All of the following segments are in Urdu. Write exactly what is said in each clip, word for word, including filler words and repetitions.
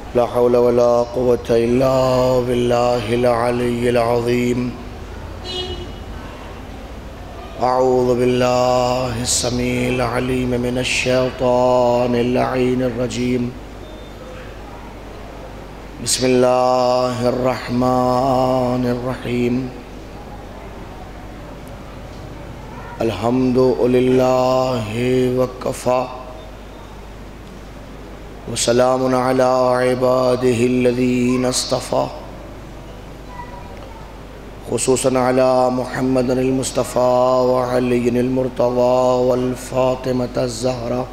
لا حول ولا قوة إلا بالله العلي العظيم. أعوذ بالله السميع العليم من الشيطان اللعين الرجيم. بسم الله الرحمن الرحيم. الحمد لله وكفى وسلام على عباده الذين اصطفى خصوصا على محمد المصطفى وعلي المرتضى والفاطمة الزهراء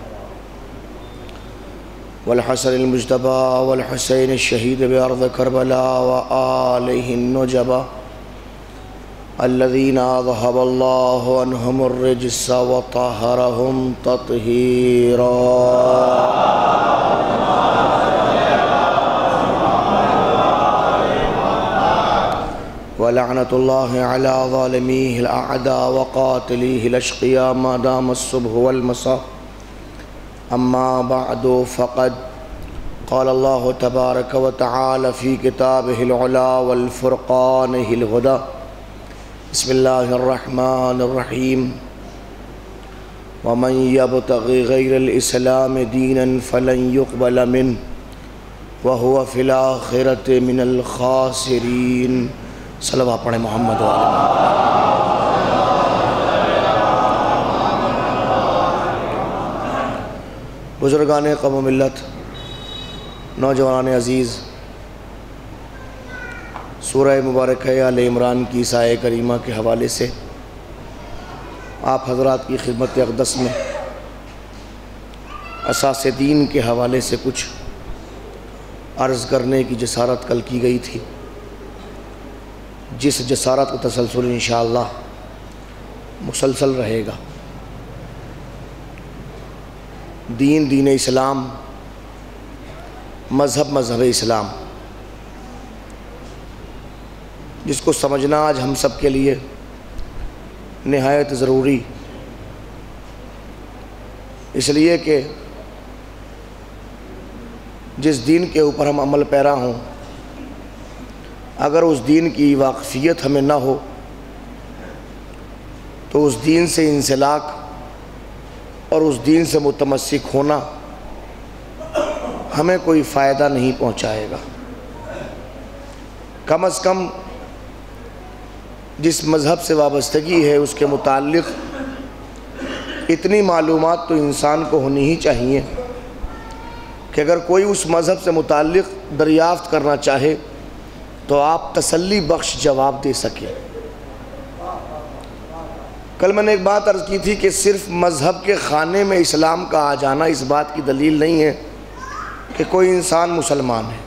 والحسن المجتبى والحسين الشهيد بأرض كربلاء وآله النجبى الذين أذهب الله عنهم الرجس وطهرهم تطهيرا. ولعنة الله على ظالميه الأعداء وقاتليه الأشقياء ما دام الصبح والمساء. أما بعد فقد قال الله تبارك وتعالى في كتابه العلا والفرقانه الهدى. بسم الله الرحمن الرحيم. ومن يبتغي غير الإسلام دينا فلن يقبل منه وهو في الآخرة من الخاسرين. صلوات پڑھیں محمد و آل محمد. بزرگان قوم و ملت، نوجوان عزیز، سورہ مبارکہ آل عمران کی اس آیہ کریمہ کے حوالے سے آپ حضرات کی خدمت اقدس میں اساس دین کے حوالے سے کچھ عرض کرنے کی جسارت کل کی گئی تھی، جس جسارت کا تسلسل انشاءاللہ مسلسل رہے گا. دین دین اسلام، مذہب مذہب اسلام، جس کو سمجھنا آج ہم سب کے لیے نہایت ضروری، اس لیے کہ جس دین کے اوپر ہم عمل پیرا ہوں، اگر اس دین کی واقفیت ہمیں نہ ہو تو اس دین سے انسلاک اور اس دین سے متمسک ہونا ہمیں کوئی فائدہ نہیں پہنچائے گا. کم از کم جس مذہب سے وابستگی ہے اس کے متعلق اتنی معلومات تو انسان کو ہونی ہی چاہیے کہ اگر کوئی اس مذہب سے متعلق دریافت کرنا چاہے تو آپ تسلی بخش جواب دے سکیں. کل میں نے ایک بات عرض کی تھی کہ صرف مذہب کے خانے میں اسلام کا آ جانا اس بات کی دلیل نہیں ہے کہ کوئی انسان مسلمان ہے.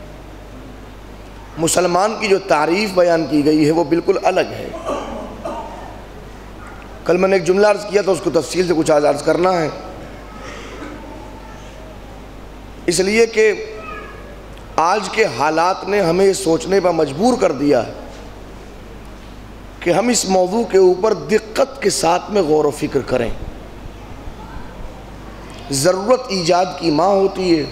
مسلمان کی جو تعریف بیان کی گئی ہے وہ بالکل الگ ہے. کل میں نے ایک جملہ عرض کیا تو اس کو تفصیل سے کچھ عرض کرنا ہے، اس لیے کہ آج کے حالات نے ہمیں سوچنے پر مجبور کر دیا ہے کہ ہم اس موضوع کے اوپر دقت کے ساتھ میں غور و فکر کریں. ضرورت ایجاد کی ماں ہوتی ہے.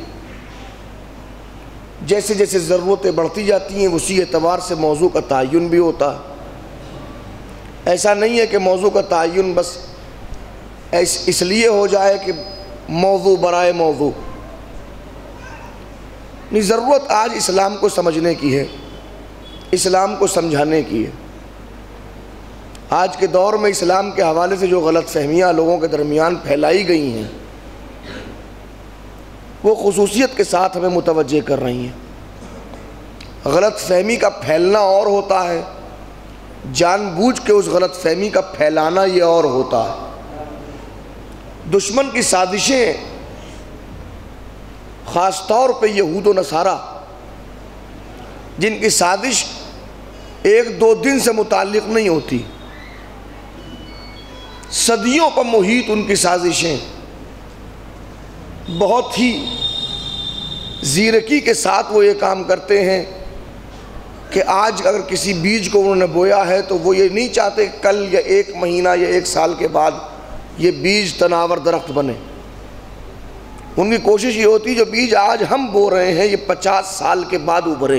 جیسے جیسے ضرورتیں بڑھتی جاتی ہیں اسی اعتبار سے موضوع کا تعین بھی ہوتا ہے. ایسا نہیں ہے کہ موضوع کا تعین بس اس لیے ہو جائے کہ موضوع برائے موضوع. ضرورت آج اسلام کو سمجھنے کی ہے، اسلام کو سمجھانے کی ہے. آج کے دور میں اسلام کے حوالے سے جو غلط فہمیاں لوگوں کے درمیان پھیلائی گئی ہیں وہ خصوصیت کے ساتھ ہمیں متوجہ کر رہی ہیں. غلط فہمی کا پھیلنا اور ہوتا ہے، جان بوجھ کے اس غلط فہمی کا پھیلانا یہ اور ہوتا ہے. دشمن کی سازشیں خاص طور پہ یہود و نصارہ، جن کی سازش ایک دو دن سے متعلق نہیں ہوتی، صدیوں پر محیط ان کی سازشیں بہت ہی زیرکی کے ساتھ وہ یہ کام کرتے ہیں کہ آج اگر کسی بیج کو انہوں نے بویا ہے تو وہ یہ نہیں چاہتے کل یا ایک مہینہ یا ایک سال کے بعد یہ بیج تناور درخت بنے. ان کی کوشش یہ ہوتی جو بیج آج ہم بو رہے ہیں یہ پچاس سال کے بعد ابھرے.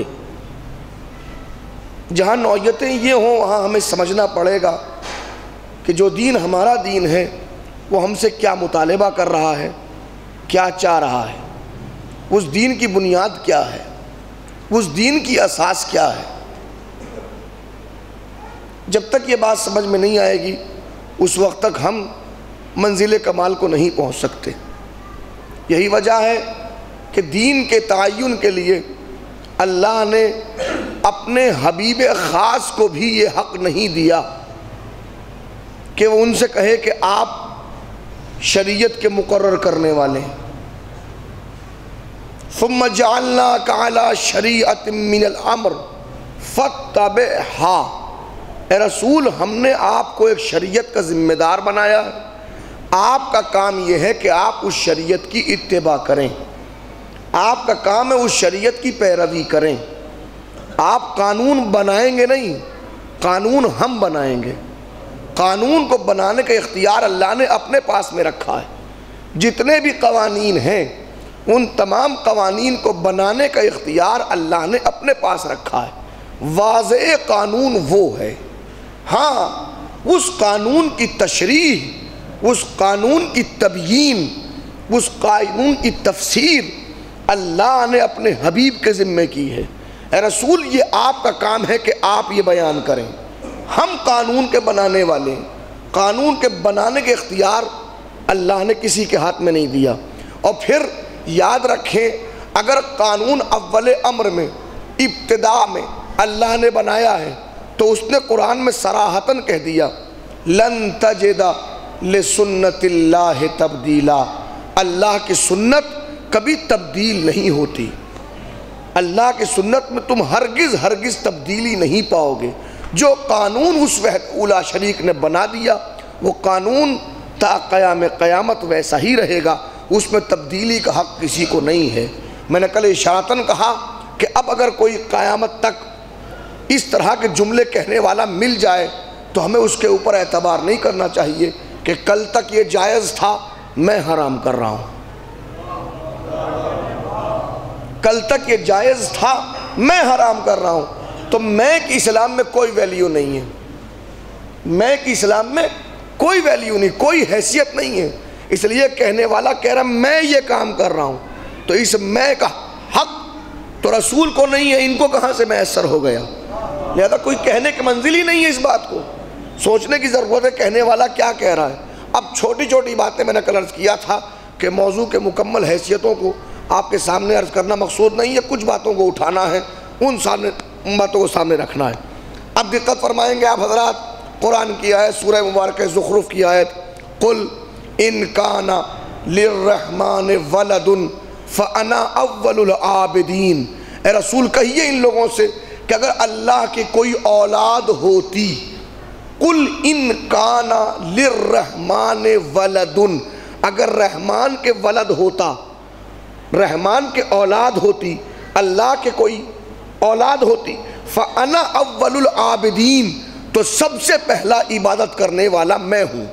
جہاں نوعیتیں یہ ہوں وہاں ہمیں سمجھنا پڑے گا کہ جو دین ہمارا دین ہے وہ ہم سے کیا مطالبہ کر رہا ہے, کیا چاہ رہا ہے, اس دین کی بنیاد کیا ہے, اس دین کی اساس کیا ہے. جب تک یہ بات سمجھ میں نہیں آئے گی اس وقت تک ہم منزل کمال کو نہیں پہنچ سکتے. یہی وجہ ہے کہ دین کے تعین کے لیے اللہ نے اپنے حبیب خاص کو بھی یہ حق نہیں دیا کہ وہ ان سے کہے کہ آپ شریعت کے مقرر کرنے والے ہیں. ثم جعلناک علی شریعۃ من الامر فاتبعھا. اے رسول ہم نے آپ کو ایک شریعت کا ذمہ دار بنایا ہے, آپ کا کام یہ ہے کہ آپ اس شریعت کی اتباع کریں, آپ کا کام ہے اس شریعت کی پیروی کریں. آپ قانون بنائیں گے نہیں, قانون ہم بنائیں گے. قانون کو بنانے کا اختیار اللہ نے اپنے پاس میں رکھا ہے. جتنے بھی قوانین ہیں ان تمام قوانین کو بنانے کا اختیار اللہ نے اپنے پاس رکھا ہے. واضح قانون وہ ہے. ہاں اس قانون کی تشریح, اس قانون کی تبیین, اس قانون کی تفسیر اللہ نے اپنے حبیب کے ذمے کی ہے. اے رسول یہ آپ کا کام ہے کہ آپ یہ بیان کریں. ہم قانون کے بنانے والے ہیں, قانون کے بنانے کے اختیار اللہ نے کسی کے ہاتھ میں نہیں دیا. اور پھر یاد رکھیں اگر قانون اول امر میں ابتدا میں اللہ نے بنایا ہے تو اس نے قرآن میں صراحتاً کہہ دیا لن تجد لسنت اللہ تبدیلا. اللہ کی سنت کبھی تبدیل نہیں ہوتی. اللہ کی سنت میں تم ہرگز ہرگز تبدیلی نہیں پاؤ گے. جو قانون اس وحدت اولی شریک نے بنا دیا وہ قانون تا قیام قیامت ویسا ہی رہے گا, اس میں تبدیلی کا حق کسی کو نہیں ہے. میں نے کل اشارتاً کہا کہ اب اگر کوئی قیامت تک اس طرح کے جملے کہنے والا مل جائے تو ہمیں اس کے اوپر اعتبار نہیں کرنا چاہیے کہ کل تک یہ جائز تھا میں حرام کر رہا ہوں, کل تک یہ جائز تھا میں حرام کر رہا ہوں. تو میں کہ اسلام میں کوئی ویلیو نہیں ہے, میں کہ اسلام میں کوئی ویلیو نہیں, کوئی حیثیت نہیں ہے. اس لیے کہنے والا کہہ رہا میں یہ کام کر رہا ہوں تو اس میں کا حق تو رسول کو نہیں ہے, ان کو کہاں سے میسر ہو گیا. لہذا کوئی کہنے کی منزل ہی نہیں ہے. اس بات کو سوچنے کی ضرورت ہے کہنے والا کیا کہہ رہا ہے. اب چھوٹی چھوٹی باتیں میں نے کل عرض کیا تھا کہ موضوع کے مکمل حیثیتوں کو آپ کے سامنے عرض کرنا مقصود نہیں ہے, کچھ باتوں کو اٹھانا ہے, ان سامنے ان باتوں کو سامنے رکھنا ہے. اب دقت فرمائیں گے آپ حضرات قرآن کی آیت سورہ مبارکہ زخرف کی آیت قل ان کان للرحمن ولد فانا اول العابدین. اے رسول کہیے ان لوگوں سے کہ اگر اللہ کی کوئی اولاد ہوتی, قل ان کان للرحمن ولد, اگر رحمان کے ولد ہوتا, رحمان کے اولاد ہوتی, اللہ کے کوئی اولاد ہوتی, فانا اول العابدین, تو سب سے پہلا عبادت کرنے والا میں ہوں.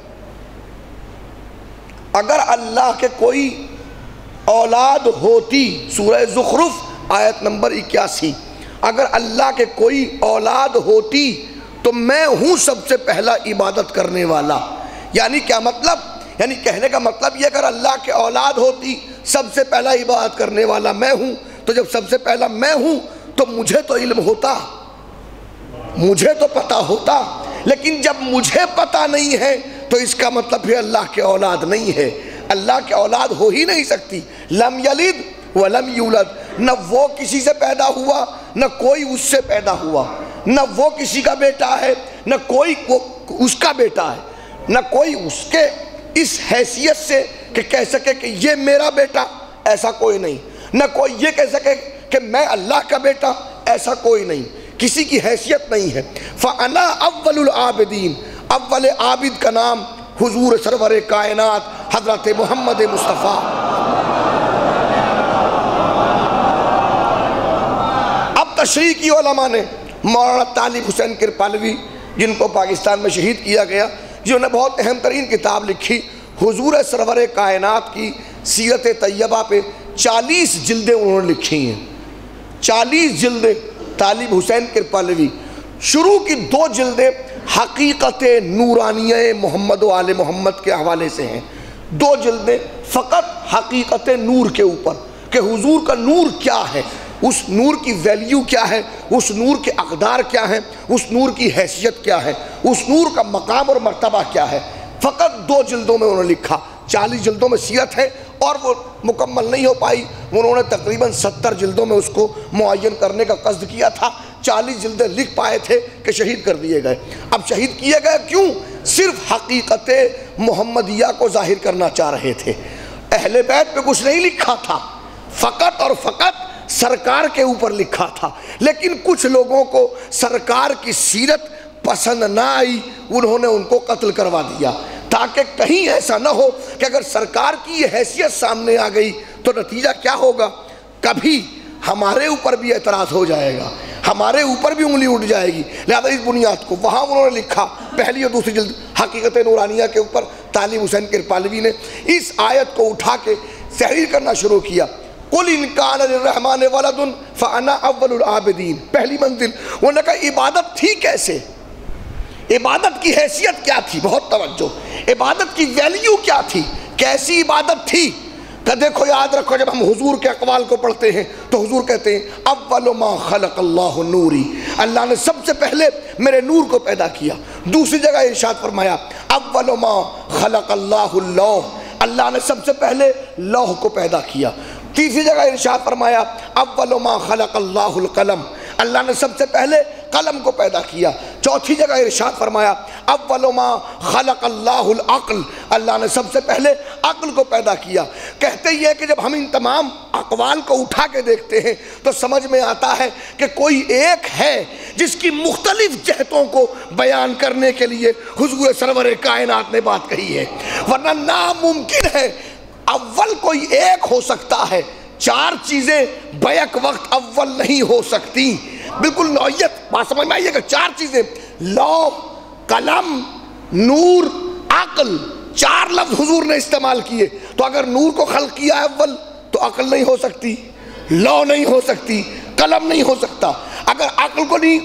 اگر اللہ کے کوئی اولاد ہوتی, سورہ زخرف آیت نمبر اکیاسی, اگر اللہ کے کوئی اولاد ہوتی تو میں ہوں سب سے پہلا عبادت کرنے والا. یعنی کیا مطلب؟ یعنی کہنے کا مطلب یہ اگر اللہ کے اولاد ہوتی سب سے پہلا عبادت کرنے والا میں ہوں, تو جب سب سے پہلا میں ہوں تو مجھے تو علم ہوتا, مجھے تو پتہ ہوتا, لیکن جب مجھے پتہ نہیں ہے تو اس کا مطلب پھر اللہ کے اولاد نہیں ہے. اللہ کے اولاد ہو ہی نہیں سکتی. لم یلد ولم یولد, نہ وہ کسی سے پیدا ہوا نہ کوئی اس سے پیدا ہوا, نہ وہ کسی کا بیٹا ہے نہ کوئی اس کا بیٹا ہے, نہ کوئی اس کے اس حیثیت سے کہ کہہ سکے کہ یہ میرا بیٹا, ایسا کوئی نہیں. نہ کوئی یہ کہہ سکے کہ میں اللہ کا بیٹا, ایسا کوئی نہیں. کسی کی حیثیت نہیں ہے. فَأَنَا أَوَّلُ الْعَابِدِينَ, اول عابد کا نام حضور سرور کائنات حضرت محمد مصطفیٰ. اب تشریح کی علماء نے مولانا طالب حسین کرپالوی, جن کو پاکستان میں شہید کیا گیا, جنہوں نے بہت اہم ترین کتاب لکھی حضور سرور کائنات کی سیرت طیبہ پہ چالیس جلدیں انہوں نے لکھی ہیں، چالیس جلدیں. طالب حسین کرپالوی شروع کی دو جلدیں حقیقت نورانیہ محمد و آل محمد کے حوالے سے ہیں، دو جلدیں فقط حقیقت نور کے اوپر کہ حضور کا نور کیا ہے، اس نور کی ویلیو کیا ہے، اس نور کے اقدار کیا ہیں، اس نور کی حیثیت کیا ہے، اس نور کا مقام اور مرتبہ کیا ہے. فقط دو جلدوں میں انہوں نے لکھا. چالیس جلدوں میں سیرت ہے اور وہ مکمل نہیں ہو پائی، انہوں نے تقریباً ستر جلدوں میں اس کو معین کرنے کا قصد کیا تھا. چالیس جلدیں لکھ پائے تھے کہ شہید کر دیے گئے. اب شہید کیے گئے کیوں؟ صرف حقیقت محمدیہ کو ظاہر کرنا چاہ رہے تھے. اہل بیت پہ کچھ نہیں لکھا تھا، فقط اور فقط سرکار کے اوپر لکھا تھا. لیکن کچھ لوگوں کو سرکار کی سیرت پسند نہ آئی، انہوں نے ان کو قتل کروا دیا تاکہ کہیں ایسا نہ ہو کہ اگر سرکار کی یہ حیثیت سامنے آ گئی تو نتیجہ کیا ہوگا؟ کبھی ہمارے اوپر بھی اعتراض ہو جائے گا، ہمارے اوپر بھی انگلی اٹھ جائے گی. لہذا اس بنیاد کو وہاں انہوں نے لکھا پہلی اور دوسری جلد حقیقت نورانیہ کے اوپر. طالب حسین کرپالوی نے اس آیت کو اٹھا کے تحریر کرنا شروع کیا. قُلْ إِنْ كَانَ لِلرَّحْمَنِ وَلَدٌ فَأَنَا أَوَّلُ الْعَابِدِينَ. پہلی منزل انہوں نے کہا عبادت تھی کیسے، عبادت کی حیثیت کیا تھی؟ بہت توجہ. عبادت کی ویلیو کیا تھی، کیسی عبادت تھی؟ کہ دیکھو یاد رکھو، جب ہم حضور کے اقوال کو پڑھتے ہیں تو حضور کہتے ہیں اول ما خلق اللہ نوری، اللہ نے سب سے پہلے میرے نور کو پیدا کیا. دوسری جگہ ارشاد فرمایا اول ما خلق اللہ اللوح، اللہ نے سب سے پہلے لوح کو پیدا کیا. تیسری جگہ ارشاد فرمایا اول ما خلق اللہ القلم، اللہ نے سب سے پہلے قلم کو پیدا کیا. چوتھی جگہ ارشاد فرمایا اول ما خلق اللہ العقل، اللہ نے سب سے پہلے عقل کو پیدا کیا. کہتے یہ کہ جب ہم ان تمام اقوال کو اٹھا کے دیکھتے ہیں تو سمجھ میں آتا ہے کہ کوئی ایک ہے جس کی مختلف جہتوں کو بیان کرنے کے لیے حضور سرور کائنات نے بات کہی ہے، ورنہ ناممکن ہے. اول کوئی ایک ہو سکتا ہے، چار چیزیں بیک وقت اول نہیں ہو سکتی. بالکل نوعیت بات سمجھ میں آئیے کہ چار چیزیں لوح، قلم، نور، عقل، چار لفظ حضور نے استعمال کیے. تو اگر نور کو خلق کیا ہے اول تو عقل نہیں ہو سکتی، لوح نہیں ہو سکتی، قلم نہیں ہو سکتا. اگر عقل کو نہیں،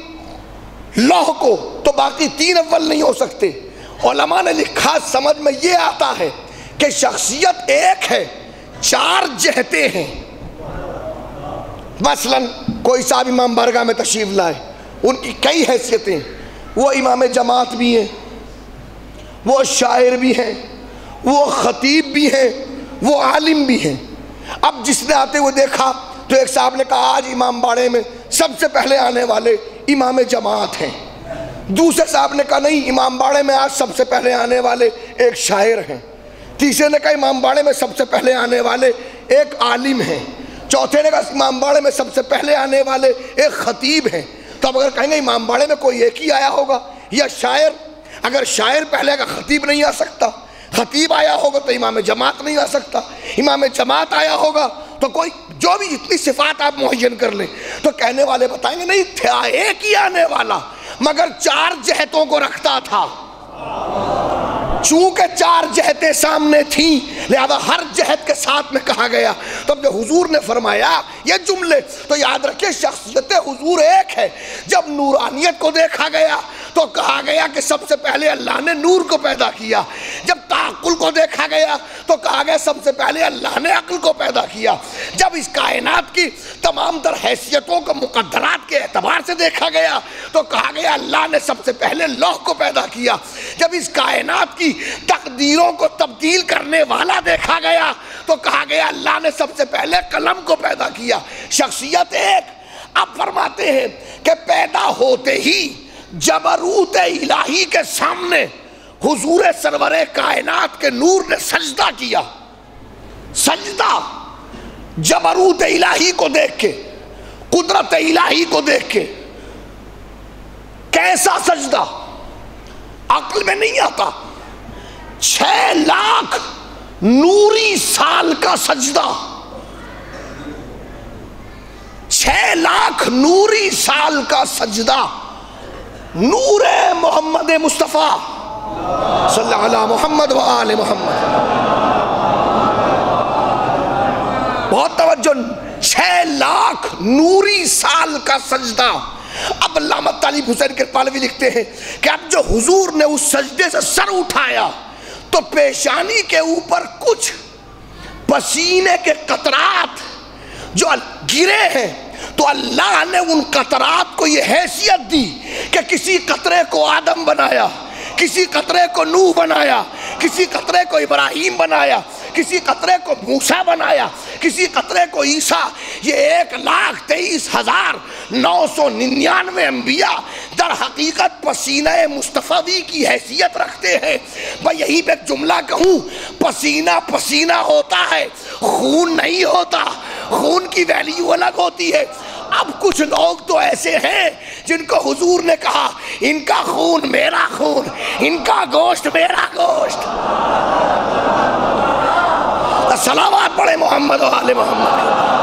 لوح کو، تو باقی تین اول نہیں ہو سکتے. علماء نے لکھا سمجھ میں یہ آتا ہے کہ شخصیت ایک ہے، چار جہتیں ہیں. مثلا کوئی صاحب امام بارگاہ میں تشریف لائے، ان کی کئی حیثیتیں، وہ امام جماعت بھی ہیں، وہ شاعر بھی ہیں، وہ خطیب بھی ہیں، وہ عالم بھی ہیں. اب جس نے آتے ہوئے دیکھا تو ایک صاحب نے کہا آج امام باڑے میں سب سے پہلے آنے والے امام جماعت ہیں. دوسرے صاحب نے کہا نہیں، امام باڑے میں آج سب سے پہلے آنے والے ایک شاعر ہیں. تیسرے نے کہا امام باڑے میں سب سے پہلے آنے والے ایک عالم ہیں. چوتھے نے کہا امام باڑے میں سب سے پہلے آنے والے ایک خطیب ہیں. تو اب اگر کہیں گے امام باڑے میں کوئی ایک ہی آیا ہوگا یا شاعر، اگر شاعر پہلے کا خطیب نہیں آ سکتا، خطیب آیا ہوگا تو امام جماعت نہیں آ سکتا، امام جماعت آیا ہوگا تو کوئی، جو بھی جتنی صفات آپ معین کر لیں تو کہنے والے بتائیں گے نہیں تھا ایک ہی آنے والا مگر چار جہتوں کو رکھتا تھا. چونکہ چار جہتیں سامنے تھیں لہذا ہر جہت کے ساتھ میں کہا گیا. تب جب حضور نے فرمایا یہ جملے تو یاد رکھیں شخصیت حضور ایک ہے. جب نورانیت کو دیکھا گیا تو کہا گیا کہ سب سے پہلے اللہ نے نور کو پیدا کیا. جب تعقل کو دیکھا گیا تو کہا گیا سب سے پہلے اللہ نے عقل کو پیدا کیا. جب اس کائنات کی تمام تر حیثیتوں کو مقدرات کے اعتبار سے دیکھا گیا تو کہا گیا اللہ نے سب سے پہلے لوح کو پیدا کیا. جب اس کائنات کی تقدیروں کو تبدیل کرنے والا دیکھا گیا تو کہا گیا اللہ نے سب سے پہلے قلم کو پیدا کیا. شخصیت ایک. اب فرماتے ہیں کہ پیدا ہوتے ہی جبروت الہی کے سامنے حضور سرور کائنات کے نور نے سجدہ کیا. سجدہ جبروت الہی کو دیکھ کے، قدرت الہی کو دیکھ کے. کیسا سجدہ؟ عقل میں نہیں آتا. چھ لاکھ نوری سال کا سجدہ، چھ لاکھ نوری سال کا سجدہ. نور محمد مصطفیٰ صلی اللہ علیہ محمد و آل محمد. بہت توجہ، چھ لاکھ نوری سال کا سجدہ۔ اب علامہ طالب حسین کرپالوی لکھتے ہیں کہ اب جو حضور نے اس سجدے سے سر اٹھایا تو پیشانی کے اوپر کچھ پسینے کے قطرات جو گرے ہیں، تو اللہ نے ان قطرات کو یہ حیثیت دی کہ کسی قطرے کو آدم بنایا، کسی قطرے کو نوح بنایا، کسی قطرے کو ابراہیم بنایا، کسی قطرے کو موسیٰ بنایا، کسی قطرے کو عیسیٰ۔ یہ ایک لاکھ تیئیس ہزار نو سو ننانوے انبیاء در حقیقت پسینہ مصطفی کی حیثیت رکھتے ہیں۔ میں یہیں پہ ایک جملہ کہوں، پسینہ پسینہ ہوتا ہے، خون نہیں ہوتا، خون کی ویلیو الگ ہوتی ہے۔ اب کچھ لوگ تو ایسے ہیں جن کو حضور نے کہا ان کا خون میرا خون، ان کا گوشت میرا گوشت۔ صلوات پڑھے محمد و آل محمد۔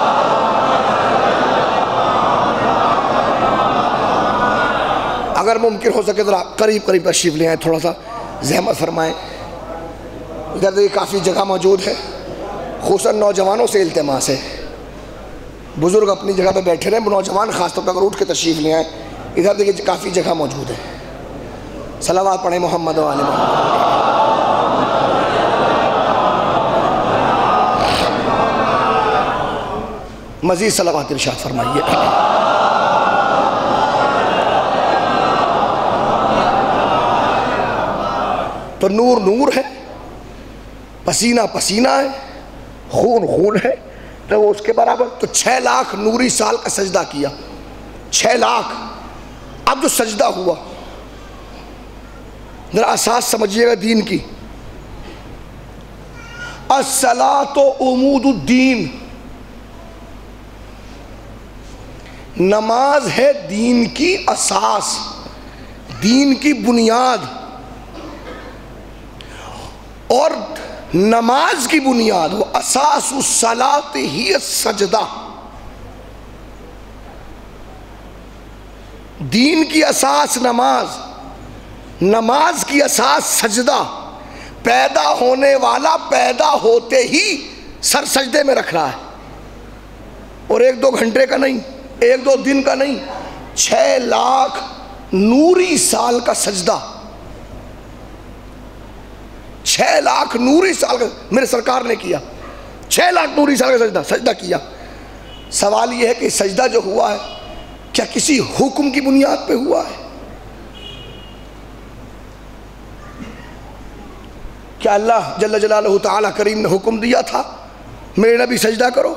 اگر ممکن ہو سکے ذرا قریب قریب تشریف لے آئیں، تھوڑا سا زحمت فرمائیں۔ ادھر دیکھیں کافی جگہ موجود ہے، خصوصاً نوجوانوں سے التماس ہے، بزرگ اپنی جگہ پہ بیٹھے رہیں، نوجوان خاص طور پر اگر اٹھ کے تشریف لے آئیں۔ ادھر دیکھیں کافی جگہ موجود ہے۔ صلوات پڑھیں محمد و آل محمد۔ مزید صلوات ارشاد فرمائیے۔ تو نور نور ہے، پسینہ پسینہ ہے، خون خون ہے، تو وہ اس کے برابر۔ تو چھ لاکھ نوری سال کا سجدہ کیا، چھ لاکھ۔ اب جو سجدہ ہوا، ذرا اساس سمجھیے گا دین کی۔ الصلاۃ عمود الدین، نماز ہے دین کی اساس، دین کی بنیاد۔ اور نماز کی بنیاد وہ اساس الصلاۃ ہی السجدہ، دین کی اساس نماز، نماز کی اساس سجدہ۔ پیدا ہونے والا پیدا ہوتے ہی سر سجدے میں رکھ رہا ہے، اور ایک دو گھنٹے کا نہیں، ایک دو دن کا نہیں، چھ لاکھ نوری سال کا سجدہ، چھ لاکھ نوری سال کا میرے سرکار نے کیا، چھ لاکھ نوری سال کا سجدہ سجدہ کیا۔ سوال یہ ہے کہ سجدہ جو ہوا ہے کیا کسی حکم کی بنیاد پہ ہوا ہے؟ کیا اللہ جل جلالہ تعالیٰ کریم نے حکم دیا تھا میرے نبی سجدہ کرو؟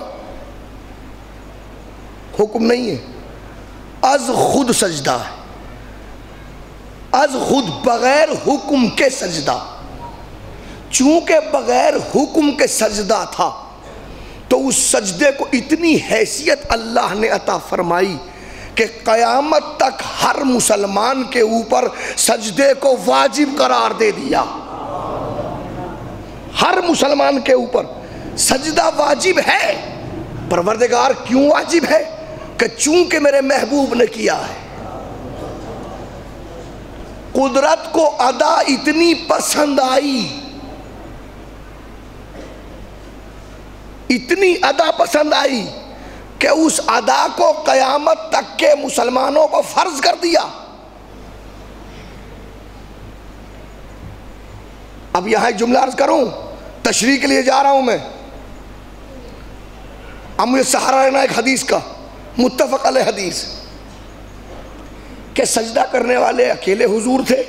حکم نہیں ہے، از خود سجدہ ہے، از خود بغیر حکم کے سجدہ۔ چونکہ بغیر حکم کے سجدہ تھا تو اس سجدے کو اتنی حیثیت اللہ نے عطا فرمائی کہ قیامت تک ہر مسلمان کے اوپر سجدے کو واجب قرار دے دیا۔ ہر مسلمان کے اوپر سجدہ واجب ہے۔ پروردگار کیوں واجب ہے؟ کہ چونکہ میرے محبوب نے کیا ہے۔ قدرت کو ادا اتنی پسند آئی، اتنی ادا پسند آئی کہ اس ادا کو قیامت تک کے مسلمانوں کو فرض کر دیا۔ اب یہاں ایک جملہ عرض کروں، تشریح کے لیے جا رہا ہوں میں۔ اب مجھے سہارا لینا ایک حدیث کا، متفق علیہ حدیث، کہ سجدہ کرنے والے اکیلے حضور تھے؟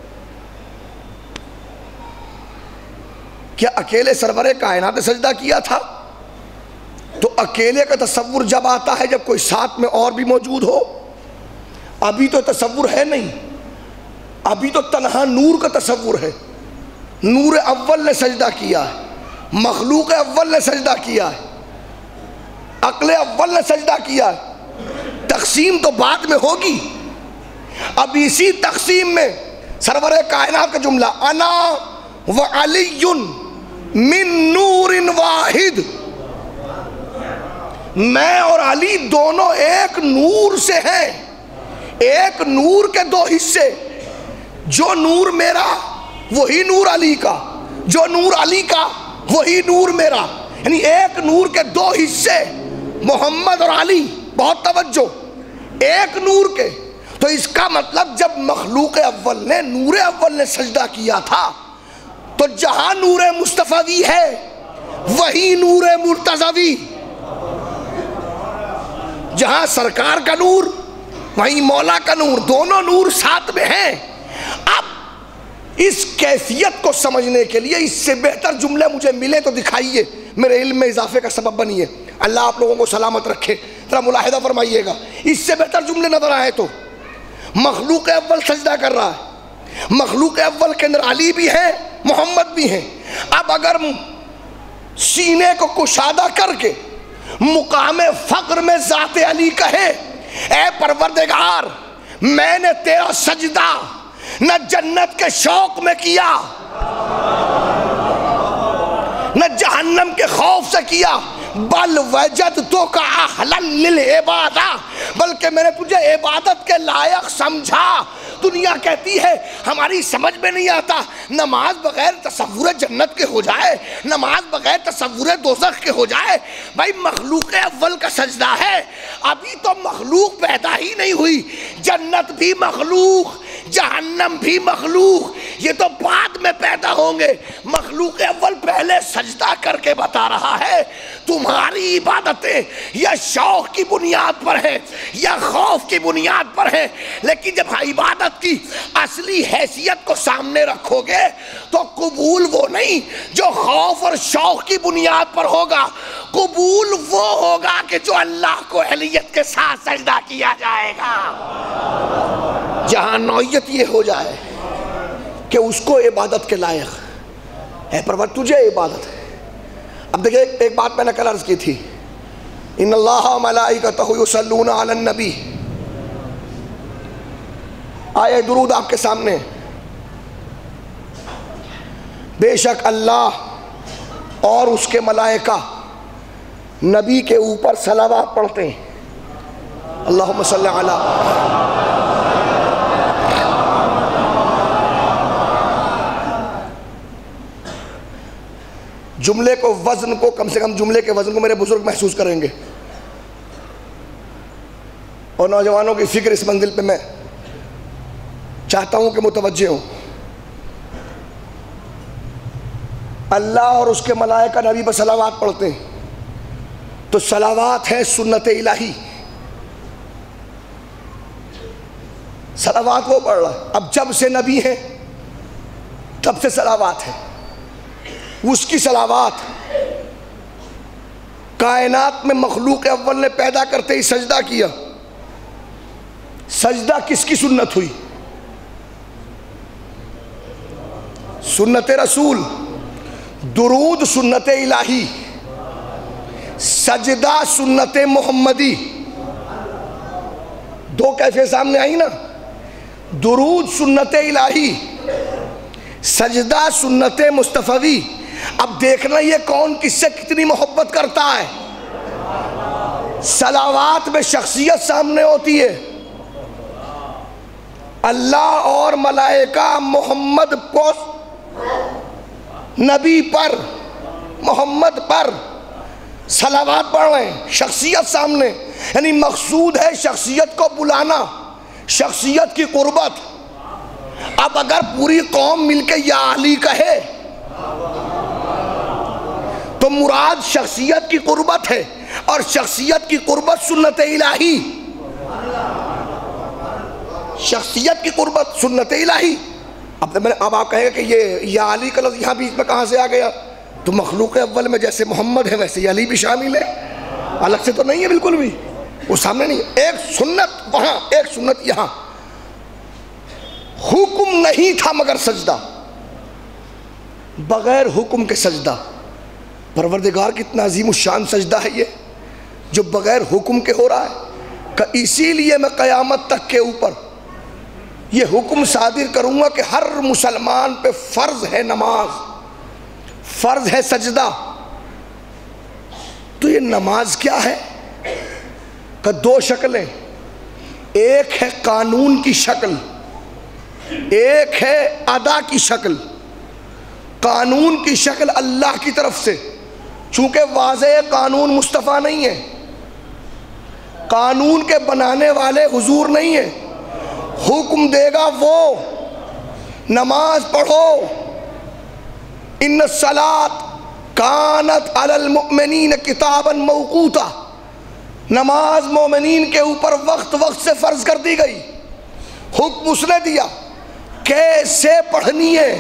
کیا اکیلے سرور کائنات نے سجدہ کیا تھا؟ تو اکیلے کا تصور جب آتا ہے جب کوئی ساتھ میں اور بھی موجود ہو۔ ابھی تو تصور ہے نہیں، ابھی تو تنہا نور کا تصور ہے۔ نور اول نے سجدہ کیا ہے، مخلوق اول نے سجدہ کیا ہے، عقل اول نے سجدہ کیا ہے۔ تقسیم تو بعد میں ہوگی۔ اب اسی تقسیم میں سرور کائنات کا جملہ انا و علی من نور واحد، میں اور علی دونوں ایک نور سے ہیں، ایک نور کے دو حصے، جو نور میرا وہی نور علی کا، جو نور علی کا وہی نور میرا۔ یعنی ایک نور کے دو حصے، محمد اور علی، بہت توجہ، ایک نور کے. تو اس کا مطلب جب مخلوق اول نے، نور اول نے سجدہ کیا تھا تو جہاں نور مصطفی ہے وہی نور مرتضوی، جہاں سرکار کا نور وہیں مولا کا نور، دونوں نور ساتھ میں ہیں. اب اس کیفیت کو سمجھنے کے لیے اس سے بہتر جملے مجھے ملے تو دکھائیے، میرے علم میں اضافے کا سبب بنیے. اللہ آپ لوگوں کو سلامت رکھے. ذرا ملاحظہ فرمائیے گا، اس سے بہتر جملے نظر آئے تو مخلوق اول سجدہ کر رہا ہے، مخلوق اول کے اندر علی بھی ہے، محمد بھی ہیں. اب اگر سینے کو کشادہ کر کے مقام فقر میں ذات علی کہے، اے پروردگار میں نے تیرا سجدہ نہ جنت کے شوق میں کیا، نہ جہنم کے خوف سے کیا، بل وجدتک اہلا للعبادہ، بلکہ میں نے تجھے عبادت کے لائق سمجھا. دنیا کہتی ہے ہماری سمجھ میں نہیں آتا، نماز بغیر تصور جنت کے ہو جائے، نماز بغیر تصور دوزخ کے ہو جائے. بھائی مخلوق اول کا سجدہ ہے، ابھی تو مخلوق پیدا ہی نہیں ہوئی، جنت بھی مخلوق، جہنم بھی مخلوق، یہ تو بعد میں پیدا ہوں گے. مخلوق اول پہلے سجدہ کر کے بتا رہا ہے تمہاری عبادتیں یا شوق کی بنیاد پر ہے یا خوف کی بنیاد پر ہے، لیکن جب عبادت کی اصلی حیثیت کو سامنے رکھو گے تو قبول وہ نہیں جو خوف اور شوق کی بنیاد پر ہوگا، قبول وہ ہوگا کہ جو اللہ کو اہلیت کے ساتھ سجدہ کیا جائے گا. جہاں نوعیت یہ ہو جائے کہ اس کو عبادت کے لائق ہے، پرور تجھے عبادت ہے. اب دیکھیں ایک بات میں نے کل عرض کی تھی، ان اللہ و ملائکتہ یصلون علی النبی، آئے درود آپ کے سامنے. بے شک اللہ اور اس کے ملائکہ نبی کے اوپر صلوات پڑھتے ہیں. اللہم صلی علی. جملے کو وزن کو کم سے کم جملے کے وزن کو میرے بزرگ محسوس کریں گے، اور نوجوانوں کی فکر اس منزل پہ میں چاہتا ہوں کہ متوجہ ہوں. اللہ اور اس کے ملائکہ نبی پر صلوات پڑھتے ہیں تو صلوات ہے سنت الہی، صلوات وہ پڑھ رہا ہے. اب جب سے نبی ہیں تب سے صلوات ہے، اس کی صلوات کائنات میں مخلوق اول نے پیدا کرتے ہی سجدہ کیا. سجدہ کس کی سنت ہوئی؟ سنت رسول. درود سنت الہی، سجدہ سنت محمدی. دو کیفے سامنے آئی نا، درود سنت الہی، سجدہ سنت مصطفی. اب دیکھنا یہ کون کس سے کتنی محبت کرتا ہے. صلوات میں شخصیت سامنے ہوتی ہے. اللہ اور ملائکہ محمد نبی پر، محمد پر صلوات پڑھ رہے ہیں، شخصیت سامنے. یعنی مقصود ہے شخصیت کو بلانا، شخصیت کی قربت. اب اگر پوری قوم مل کے یا علی کہے تو مراد شخصیت کی قربت ہے، اور شخصیت کی قربت سنت الہی. شخصیت کی قربت سنت الہی. اب اب آپ کہیں گے کہ یہ یا علی کا لفظ یہاں بیچ میں کہاں سے آ گیا؟ تو مخلوق اول میں جیسے محمد ہے ویسے علی بھی شامل ہے، الگ سے تو نہیں ہے بالکل بھی، وہ سامنے نہیں ہے. ایک سنت وہاں، ایک سنت یہاں. حکم نہیں تھا مگر سجدہ، بغیر حکم کے سجدہ. پروردگار کتنا عظیم الشان سجدہ ہے یہ جو بغیر حکم کے ہو رہا ہے. کہ اسی لیے میں قیامت تک کے اوپر یہ حکم صادر کروں گا کہ ہر مسلمان پہ فرض ہے نماز، فرض ہے سجدہ. تو یہ نماز کیا ہے؟ کہ دو شکلیں، ایک ہے قانون کی شکل، ایک ہے ادا کی شکل. قانون کی شکل اللہ کی طرف سے چونکہ واضح قانون مصطفیٰ نہیں ہے، قانون کے بنانے والے حضور نہیں ہیں، حکم دے گا وہ، نماز پڑھو، ان الصلاۃ کانت علی المؤمنین کتابا موقوتا، نماز مومنین کے اوپر وقت وقت سے فرض کر دی گئی، حکم اس نے دیا کیسے پڑھنی ہے۔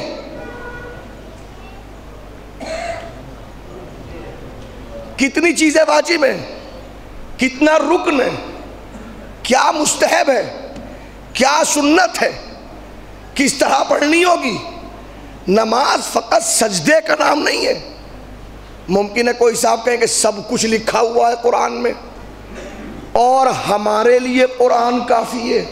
کتنی چیزیں واجب ہیں، کتنا رکن ہے، کیا مستحب ہے، کیا سنت ہے، کس طرح پڑھنی ہوگی۔ نماز فقط سجدے کا نام نہیں ہے۔ ممکن ہے کوئی صاحب کہیں کہ سب کچھ لکھا ہوا ہے قرآن میں اور ہمارے لیے قرآن کافی ہے،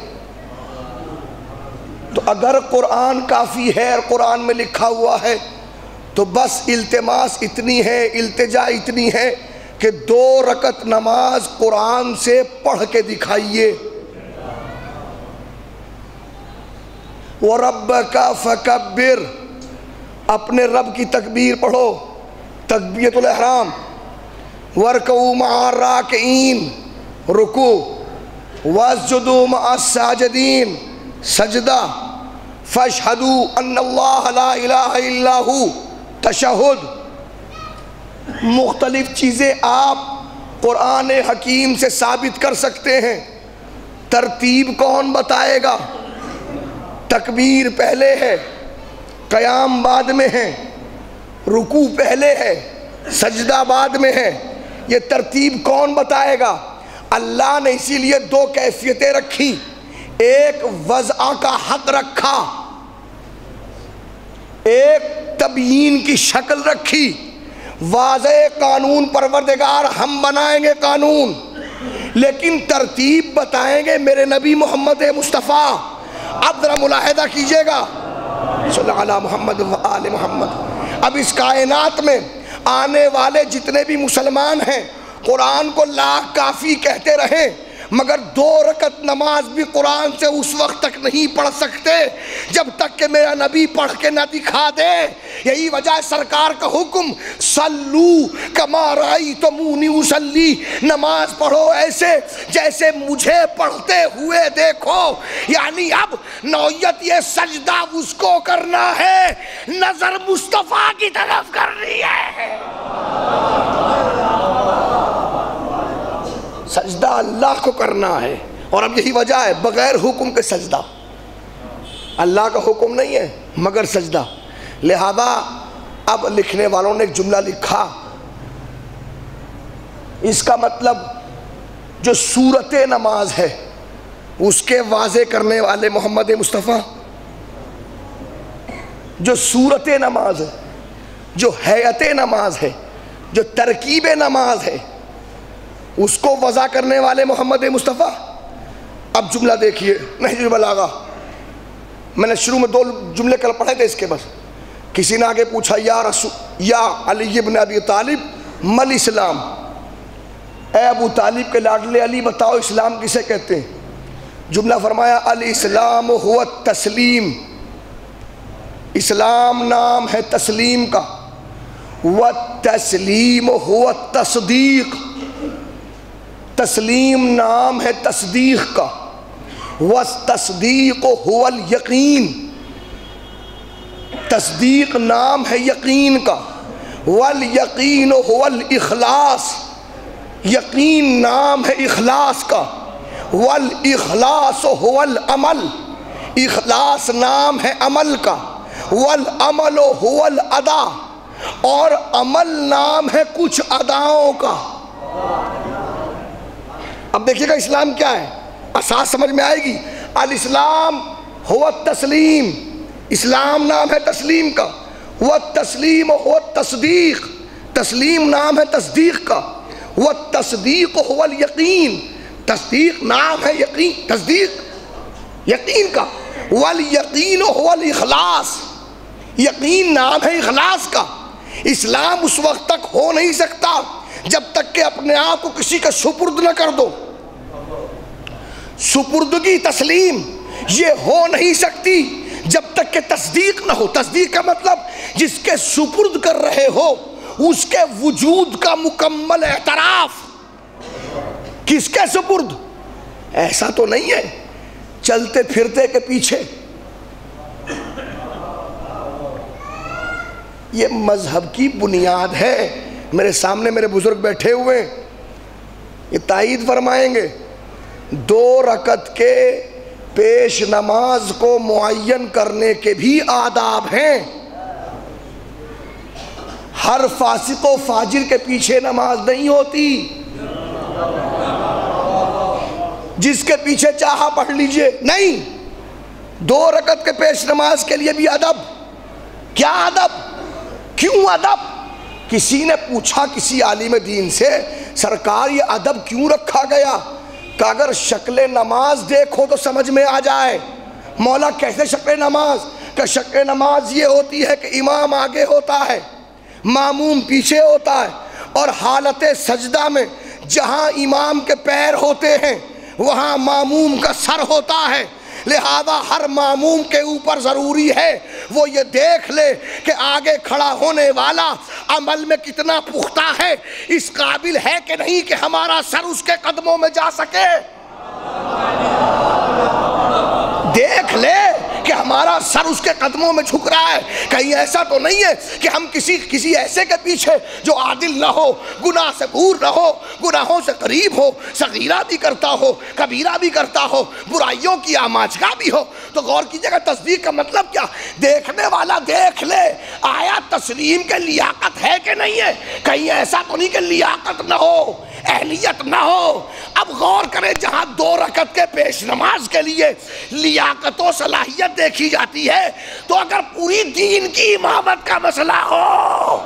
تو اگر قرآن کافی ہے اور قرآن میں لکھا ہوا ہے تو بس التماس اتنی ہے، التجا اتنی ہے کہ دو رکعت نماز قرآن سے پڑھ کے دکھائیے۔ وَرَبَّكَ فَكَبِّرْ، اپنے رب کی تکبیر پڑھو، تکبیرۃ الاحرام۔ وَارْكَعُوا مَعَ الرَّاكِعِينَ، رکوع۔ وَاسْجُدُوا مَعَ السَّاجِدِينَ، سجدہ۔ فَاشْهَدُوا أَنَّ اللَّهَ لَا إِلَٰهَ إِلَّا هُوَ، تشہد۔ مختلف چیزیں آپ قرآن حکیم سے ثابت کر سکتے ہیں۔ ترتیب کون بتائے گا؟ تکبیر پہلے ہے، قیام بعد میں ہے، رکوع پہلے ہے، سجدہ بعد میں ہے، یہ ترتیب کون بتائے گا؟ اللہ نے اسی لیے دو کیفیتیں رکھی، ایک وضع کا حق رکھا، ایک تبیین کی شکل رکھی۔ واضح قانون پروردگار ہم بنائیں گے قانون، لیکن ترتیب بتائیں گے میرے نبی محمد مصطفیٰ۔ اب ذرا ملاحظہ کیجئے گا، صلی اللہ علیہ محمد و آل محمد۔ اب اس کائنات میں آنے والے جتنے بھی مسلمان ہیں قرآن کو لاکھ کافی کہتے رہیں، مگر دو رکعت نماز بھی قرآن سے اس وقت تک نہیں پڑھ سکتے جب تک کہ میرا نبی پڑھ کے نہ دکھا دے۔ یہی وجہ ہے سرکار کا حکم، صلو کما رأیتمونی اصلی، نماز پڑھو ایسے جیسے مجھے پڑھتے ہوئے دیکھو۔ یعنی اب نوعیت یہ سجدہ اس کو کرنا ہے، نظر مصطفیٰ کی طرف کرنی ہے۔ سجدہ اللہ کو کرنا ہے، اور اب یہی وجہ ہے بغیر حکم کے سجدہ، اللہ کا حکم نہیں ہے مگر سجدہ۔ لہذا اب لکھنے والوں نے ایک جملہ لکھا، اس کا مطلب جو صورت نماز ہے اس کے واضح کرنے والے محمد مصطفیٰ، جو صورت نماز ہے، جو حیت نماز ہے، جو ترکیب نماز ہے، اس کو وضع کرنے والے محمد مصطفیٰ۔ اب جملہ دیکھیے، نہج البلاغہ، میں نے شروع میں دو جملے کل پڑھے تھے اس کے، بس کسی نے آگے پوچھا یا رسول یا علی ابن ابی طالب مل اسلام، اے ابو طالب کے لاڈلے علی بتاؤ اسلام کسے کہتے ہیں؟ جملہ فرمایا الاسلام هو التسلیم، اسلام نام ہے تسلیم کا، والتسلیم هو التصدیق، تسلیم نام ہے تصدیق کا، والتصدیق هو الیقین، تصدیق نام ہے یقین کا، والیقین هو الاخلاص، یقین نام ہے اخلاص کا، والاخلاص هو العمل، اخلاص نام ہے عمل کا، والعمل هو الادا، اور عمل نام ہے کچھ اداؤں کا۔ اب دیکھیے گا اسلام کیا ہے، اساس سمجھ میں آئے گی۔ الاسلام هو التسلیم، اسلام نام ہے تسلیم کا، والتسلیم هو التصدیق، تسلیم نام ہے تصدیق کا، والتصدیق هو الیقین، تصدیق نام ہے یقین، تصدیق یقین کا، والیقین هو الاخلاص، یقین نام ہے اخلاص کا۔ اسلام اس وقت تک ہو نہیں سکتا جب تک کہ اپنے آپ کو کسی کا سپرد نہ کر دو، سپردگی تسلیم یہ ہو نہیں سکتی جب تک کہ تصدیق نہ ہو۔ تصدیق کا مطلب جس کے سپرد کر رہے ہو اس کے وجود کا مکمل اعتراف کس کے سپرد؟ ایسا تو نہیں ہے چلتے پھرتے کے پیچھے. یہ مذہب کی بنیاد ہے. میرے سامنے میرے بزرگ بیٹھے ہوئے ہیں، یہ تائید فرمائیں گے. دو رکعت کے پیش نماز کو معین کرنے کے بھی آداب ہیں. ہر فاسق و فاجر کے پیچھے نماز نہیں ہوتی. جس کے پیچھے چاہا پڑھ لیجئے، نہیں. دو رکعت کے پیش نماز کے لیے بھی ادب. کیا ادب؟ کیوں ادب؟ کسی نے پوچھا کسی عالم دین سے، سرکار یہ ادب کیوں رکھا گیا؟ کہ اگر شکل نماز دیکھو تو سمجھ میں آ جائے. مولا کیسے شکل نماز؟ کہ شکل نماز یہ ہوتی ہے کہ امام آگے ہوتا ہے، ماموم پیچھے ہوتا ہے، اور حالت سجدہ میں جہاں امام کے پیر ہوتے ہیں وہاں ماموم کا سر ہوتا ہے. لہذا ہر ماموم کے اوپر ضروری ہے وہ یہ دیکھ لے کہ آگے کھڑا ہونے والا عمل میں کتنا پختہ ہے، اس قابل ہے کہ نہیں کہ ہمارا سر اس کے قدموں میں جا سکے. دیکھ لے کہ ہمارا سر اس کے قدموں میں جھک رہا ہے. کہیں ایسا تو نہیں ہے کہ ہم کسی کسی ایسے کے پیچھے جو عادل نہ ہو، گناہ سے دور نہ ہو، گناہوں سے قریب ہو، صغیرہ بھی کرتا ہو، کبیرہ بھی کرتا ہو، برائیوں کی آماجگاہ بھی ہو. تو غور کیجئے گا تصدیق کا مطلب کیا؟ دیکھنے والا دیکھ لے آیا تسلیم کے لیاقت ہے کہ نہیں ہے. کہیں ایسا تو نہیں کہ لیاقت نہ ہو، اہلیت نہ ہو. اب غور کریں، جہاں دو رکعت کے پیش نماز کے لیے لیاقت و صلاحیت دیکھی جاتی ہے، تو اگر پوری دین کی امامت کا مسئلہ ہو،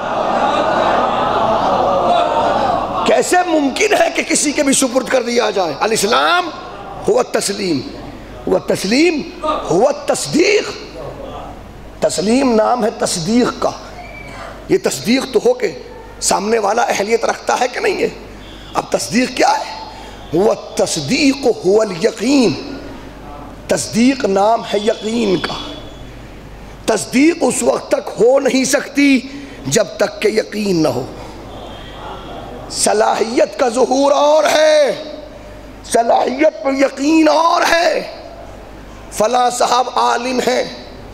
کیسے ممکن ہے کہ کسی کے بھی سپرد کر دیا جائے؟ الاسلام هو التسلیم، هو التسلیم هو التصدیق. تسلیم نام ہے تصدیق کا. یہ تصدیق تو ہو کہ سامنے والا اہلیت رکھتا ہے کہ نہیں ہے. اب تصدیق کیا ہے؟ هو التصدیق هو الیقین. تصدیق نام ہے یقین کا. تصدیق اس وقت تک ہو نہیں سکتی جب تک کہ یقین نہ ہو. صلاحیت کا ظہور اور ہے، صلاحیت پر یقین اور ہے. فلاں صاحب عالم ہیں،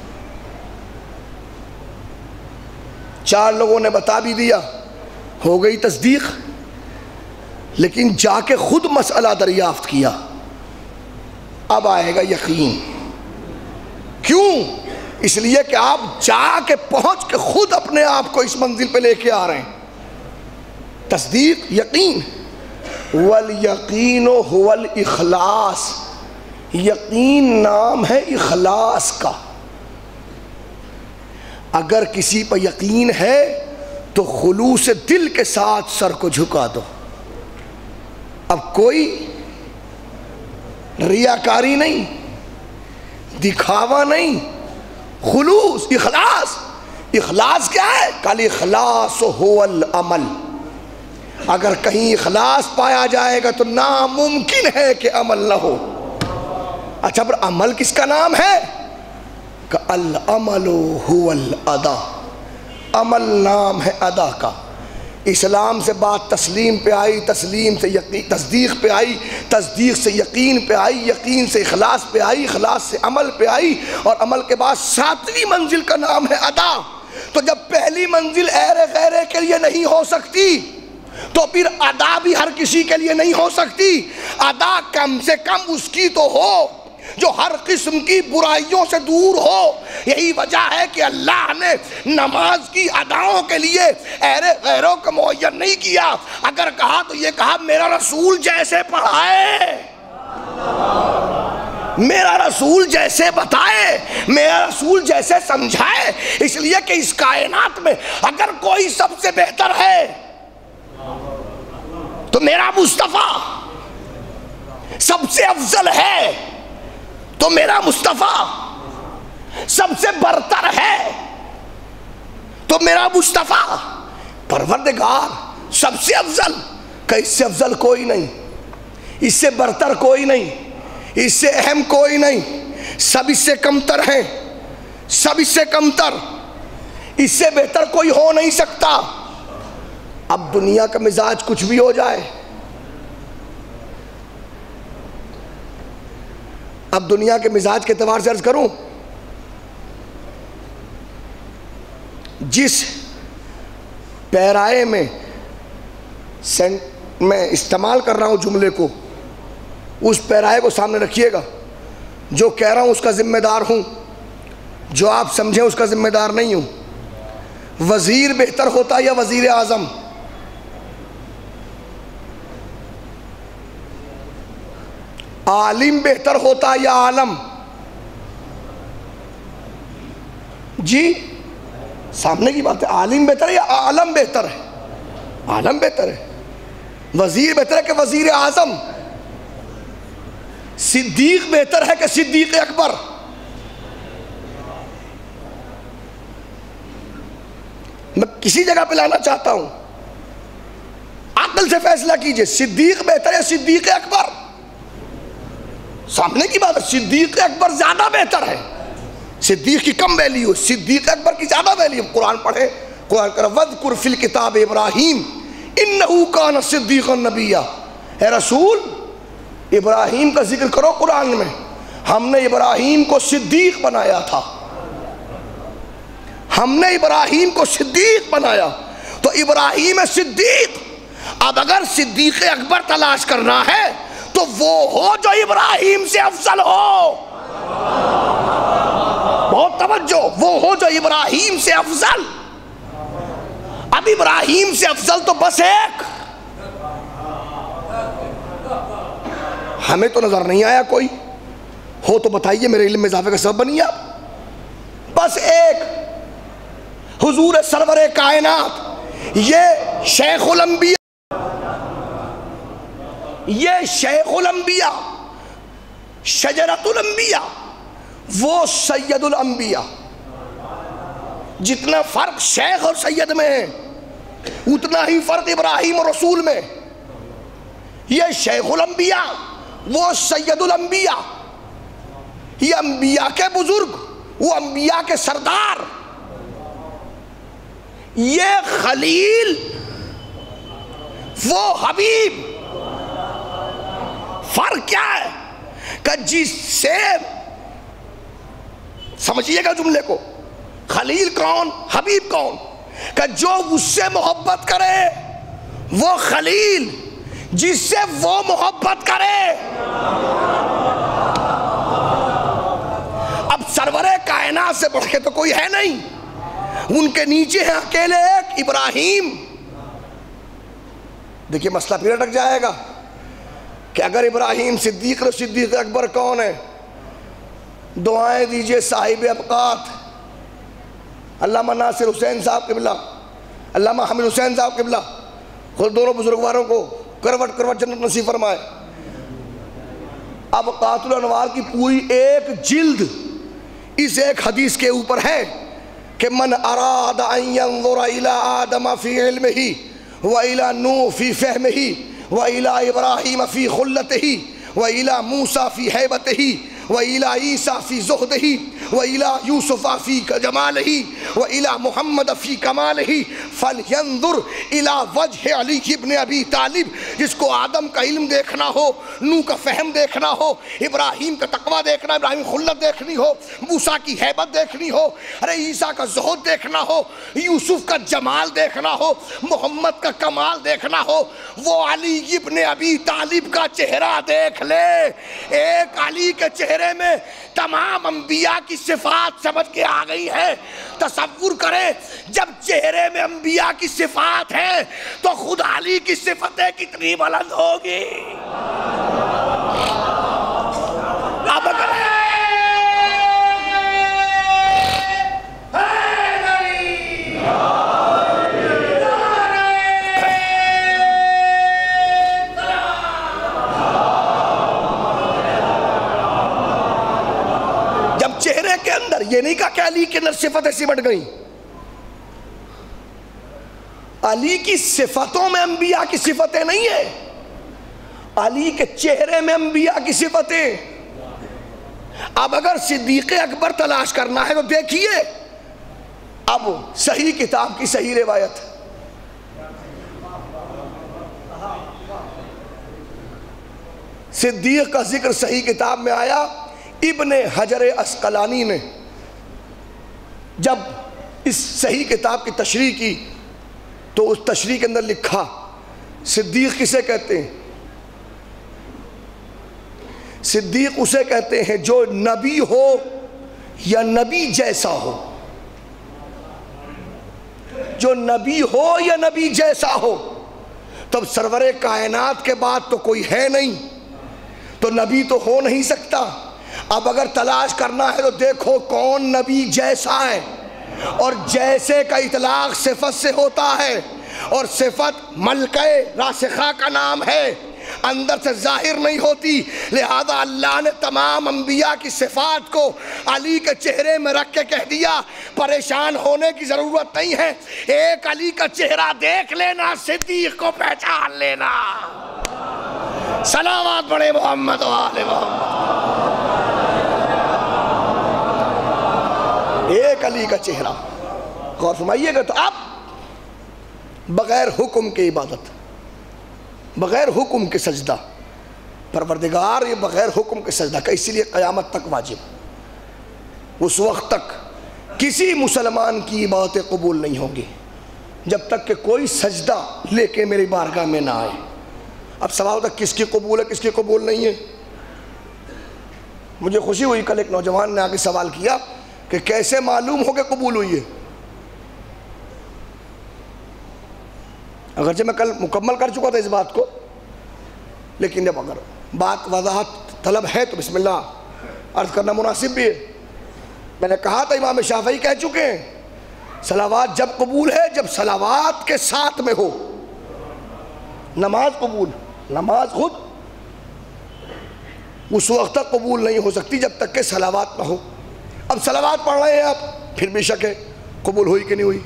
چار لوگوں نے بتا بھی دیا، ہو گئی تصدیق. لیکن جا کے خود مسئلہ دریافت کیا، اب آئے گا یقین. کیوں؟ اس لیے کہ آپ جا کے پہنچ کے خود اپنے آپ کو اس منزل پہ لے کے آ رہے ہیں. تصدیق، یقین. والیقین هو الاخلاص. یقین نام ہے اخلاص کا. اگر کسی پر یقین ہے تو خلوص دل کے ساتھ سر کو جھکا دو. اب کوئی ریاکاری نہیں، دکھاوا نہیں، خلوص، اخلاص. اخلاص کیا ہے؟ کل اخلاص هو العمل. اگر کہیں اخلاص پایا جائے گا تو ناممکن ہے کہ عمل نہ ہو. اچھا پر عمل کس کا نام ہے؟ کہ العمل هو الادا. عمل نام ہے ادا کا. اسلام سے بات تسلیم پہ آئی، تسلیم سے یقین، تصدیق پہ آئی، تصدیق سے یقین پہ آئی، یقین سے اخلاص پہ آئی، اخلاص سے عمل پہ آئی، اور عمل کے بعد ساتویں منزل کا نام ہے ادا. تو جب پہلی منزل ایرے غیرے کے لیے نہیں ہو سکتی تو پھر ادا بھی ہر کسی کے لیے نہیں ہو سکتی. ادا کم سے کم اس کی تو ہو جو ہر قسم کی برائیوں سے دور ہو. یہی وجہ ہے کہ اللہ نے نماز کی اداؤں کے لیے ایرے غیروں کو معین نہیں کیا. اگر کہا تو یہ کہا میرا رسول جیسے پڑھائے، میرا رسول جیسے بتائے، میرا رسول جیسے سمجھائے. اس لیے کہ اس کائنات میں اگر کوئی سب سے بہتر ہے تو میرا مصطفیٰ. سب سے افضل ہے تو میرا مصطفیٰ. سب سے برتر ہے تو میرا مصطفیٰ. پروردگار سب سے افضل، کہ اس سے افضل کوئی نہیں، اس سے برتر کوئی نہیں، اس سے اہم کوئی نہیں. سب اس سے کمتر ہیں، سب اس سے کمتر، اس سے بہتر کوئی ہو نہیں سکتا. اب دنیا کا مزاج کچھ بھی ہو جائے، اب دنیا کے مزاج کے اعتبار سے عرض کروں، جس پیرائے میں میں استعمال کر رہا ہوں جملے کو، اس پیرائے کو سامنے رکھیے گا. جو کہہ رہا ہوں اس کا ذمہ دار ہوں، جو آپ سمجھیں اس کا ذمہ دار نہیں ہوں. وزیر بہتر ہوتا یا وزیر اعظم؟ عالم بہتر ہوتا یا عالم؟ جی سامنے کی بات ہے. عالم بہتر ہے یا عالم بہتر ہے؟ عالم بہتر ہے. وزیر بہتر ہے کہ وزیر اعظم؟ صدیق بہتر ہے کہ صدیق اکبر؟ میں کسی جگہ پہ لانا چاہتا ہوں، عقل سے فیصلہ کیجئے. صدیق بہتر ہے صدیق اکبر؟ سامنے کی بات ہے. صدیق اکبر زیادہ بہتر ہے. صدیق کی کم ویلیو، صدیق اکبر کی زیادہ ویلیو. قرآن پڑھے، قرآن کرو وَذْكُرْ فِي الْكِتَابِ ابراہیم اِنَّهُ كَانَ صِدِّيقًا نَبِيًّا. اے رسول ابراہیم کا ذکر کرو قرآن میں. ہم نے ابراہیم کو صدیق بنایا تھا، ہم نے ابراہیم کو صدیق بنایا. تو ابراہیم صدیق. اب اگر صدیق اکبر تلاش کرنا ہے تو وہ ہو جو ابراہیم سے افضل ہو. بہت توجہ، وہ ہو جو ابراہیم سے افضل. اب ابراہیم سے افضل تو بس ایک. ہمیں تو نظر نہیں آیا کوئی. ہو تو بتائیے، میرے علم میں اضافے کا سبب بنیے آپ. بس ایک حضور سرور کائنات، یہ شیخ الانبیاء، یہ شیخ الانبیاء، شجرۃ الانبیاء، وہ سید الانبیاء. جتنا فرق شیخ اور سید میں ہے اتنا ہی فرق ابراہیم اور رسول میں. یہ شیخ الانبیاء، وہ سید الانبیاء. یہ انبیاء کے بزرگ، وہ انبیاء کے سردار. یہ خلیل، وہ حبیب. فرق کیا ہے کہ جس سے سمجھیے گا جملے کو، خلیل کون، حبیب کون؟ کہ جو اس سے محبت کرے وہ خلیل، جس سے وہ محبت کرے. اب سرور کائنات سے بڑھ کے تو کوئی ہے نہیں. ان کے نیچے ہیں اکیلے ایک ابراہیم. دیکھیے مسئلہ پھر اٹک جائے گا کہ اگر ابراہیم صدیق اور صدیق اکبر کون ہے؟ دعائیں دیجئے صاحب ابقات علامہ ناصر حسین صاحب قبلہ، علامہ حامد حسین صاحب قبلہ، خود دونوں بزرگواروں کو کروٹ کروٹ جنت نصیب فرمائے. ابقات الانوار کی پوری ایک جلد اس ایک حدیث کے اوپر ہے کہ من اراد ان ينظر الى آدم فی علمہ وَإِلَى نُوح فِي فَهْمِهِ وَإِلَى إِبْرَاهِيمَ فِي خُلَّتِهِ وَإِلَى مُوسَى فِي حَيْبَتِهِ وَإِلَى عِيسَى فِي زُهْدِهِ وَإِلَى يُوسُفَ فِي جَمَالِهِ وَإِلَى مُحَمَّدَ فِي كَمَالِهِ فَلْيَنظُرْ إِلَى وَجْهِ عَلِيِّ ابْنِ أَبِي طالب. جس کو آدم کا علم دیکھنا ہو، نوح کا فہم دیکھنا ہو، ابراہیم کا تقوی دیکھنا، ابراہیم خلت دیکھنی ہو، موسیٰ کی حیبت دیکھنی ہو، ارے عیسیٰ کا زہد دیکھنا ہو، یوسف کا جمال دیکھنا ہو، محمد کا کمال دیکھنا ہو، وہ علی ابن ابی طالب کا چہرہ دیکھ لے. ایک علی کے چہرے میں تمام انبیاء کی صفات سمجھ کے آ گئی ہے. تصور کریں جب چہرے میں انبیاء کی صفات ہیں تو خود علی کی صفتیں کتنی بلند ہوگی. اب اگر چہرے کے اندر یہ نہیں کہا کہ علی کے اندر صفتیں سمٹ گئیں. علی کی صفتوں میں انبیاء کی صفتیں نہیں ہیں، علی کے چہرے میں انبیاء کی صفتیں. اب اگر صدیق اکبر تلاش کرنا ہے تو دیکھیے اب صحیح کتاب کی صحیح روایت صدیق کا ذکر صحیح کتاب میں آیا. ابن حجر عسقلانی نے جب اس صحیح کتاب کی تشریح کی تو اس تشریح کے اندر لکھا صدیق کسے کہتے ہیں؟ صدیق اسے کہتے ہیں جو نبی ہو یا نبی جیسا ہو. جو نبی ہو یا نبی جیسا ہو. تب سرور کائنات کے بعد تو کوئی ہے نہیں تو نبی تو ہو نہیں سکتا. اب اگر تلاش کرنا ہے تو دیکھو کون نبی جیسا ہے. اور جیسے کا اطلاق صفت سے ہوتا ہے اور صفت ملکہ راسخہ کا نام ہے, اندر سے ظاہر نہیں ہوتی. لہذا اللہ نے تمام انبیاء کی صفات کو علی کے چہرے میں رکھ کے کہہ دیا پریشان ہونے کی ضرورت نہیں ہے, ایک علی کا چہرہ دیکھ لینا, صدیق کو پہچان لینا. صلوات پڑھے محمد و آل محمد. ایک علی کا چہرہ. غور فرمائیے گا. تو اب بغیر حکم کی عبادت, بغیر حکم کے سجدہ, پروردگار یہ بغیر حکم کے سجدہ کا, اسی لیے قیامت تک واجب. اس وقت تک کسی مسلمان کی باتیں قبول نہیں ہوں گی جب تک کہ کوئی سجدہ لے کے میری بارگاہ میں نہ آئے. اب سوال ہوتا کس کی قبول ہے کس کی قبول نہیں ہے. مجھے خوشی ہوئی کل ایک نوجوان نے آگے سوال کیا کہ کیسے معلوم ہو کہ قبول ہوئی ہے. اگرچہ میں کل مکمل کر چکا تھا اس بات کو, لیکن جب اگر بات وضاحت طلب ہے تو بسم اللہ عرض کرنا مناسب بھی ہے. میں نے کہا تھا امام شافعی کہہ چکے ہیں صلوات جب قبول ہے جب صلوات کے ساتھ میں ہو. نماز قبول, نماز خود اس وقت تک قبول نہیں ہو سکتی جب تک کہ صلوات نہ ہو. اب صلوات پڑھ رہے ہیں آپ, پھر بھی شک ہے قبول ہوئی کہ نہیں ہوئی.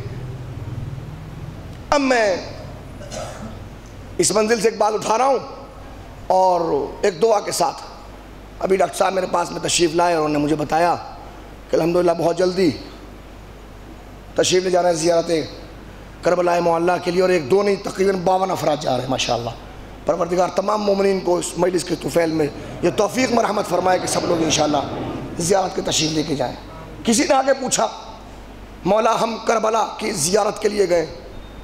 اب میں اس منزل سے ایک بات اٹھا رہا ہوں اور ایک دعا کے ساتھ. ابھی ڈاکٹر صاحب میرے پاس میں تشریف لائے اور انہوں نے مجھے بتایا کہ الحمدللہ بہت جلدی تشریف لے جا رہے ہیں زیارت کربلا معلیٰ کے لیے, اور ایک دو نہیں تقریباً باون افراد جا رہے ہیں ماشاءاللہ. پروردگار تمام مومنین کو اس مجلس کے طفیل میں یہ توفیق مرحمت فرمائے کہ سب لوگ انشاءاللہ زیارت کے تشریف لے کے جائیں. کسی نے آگے پوچھا مولا ہم کربلا کی زیارت کے لیے گئے,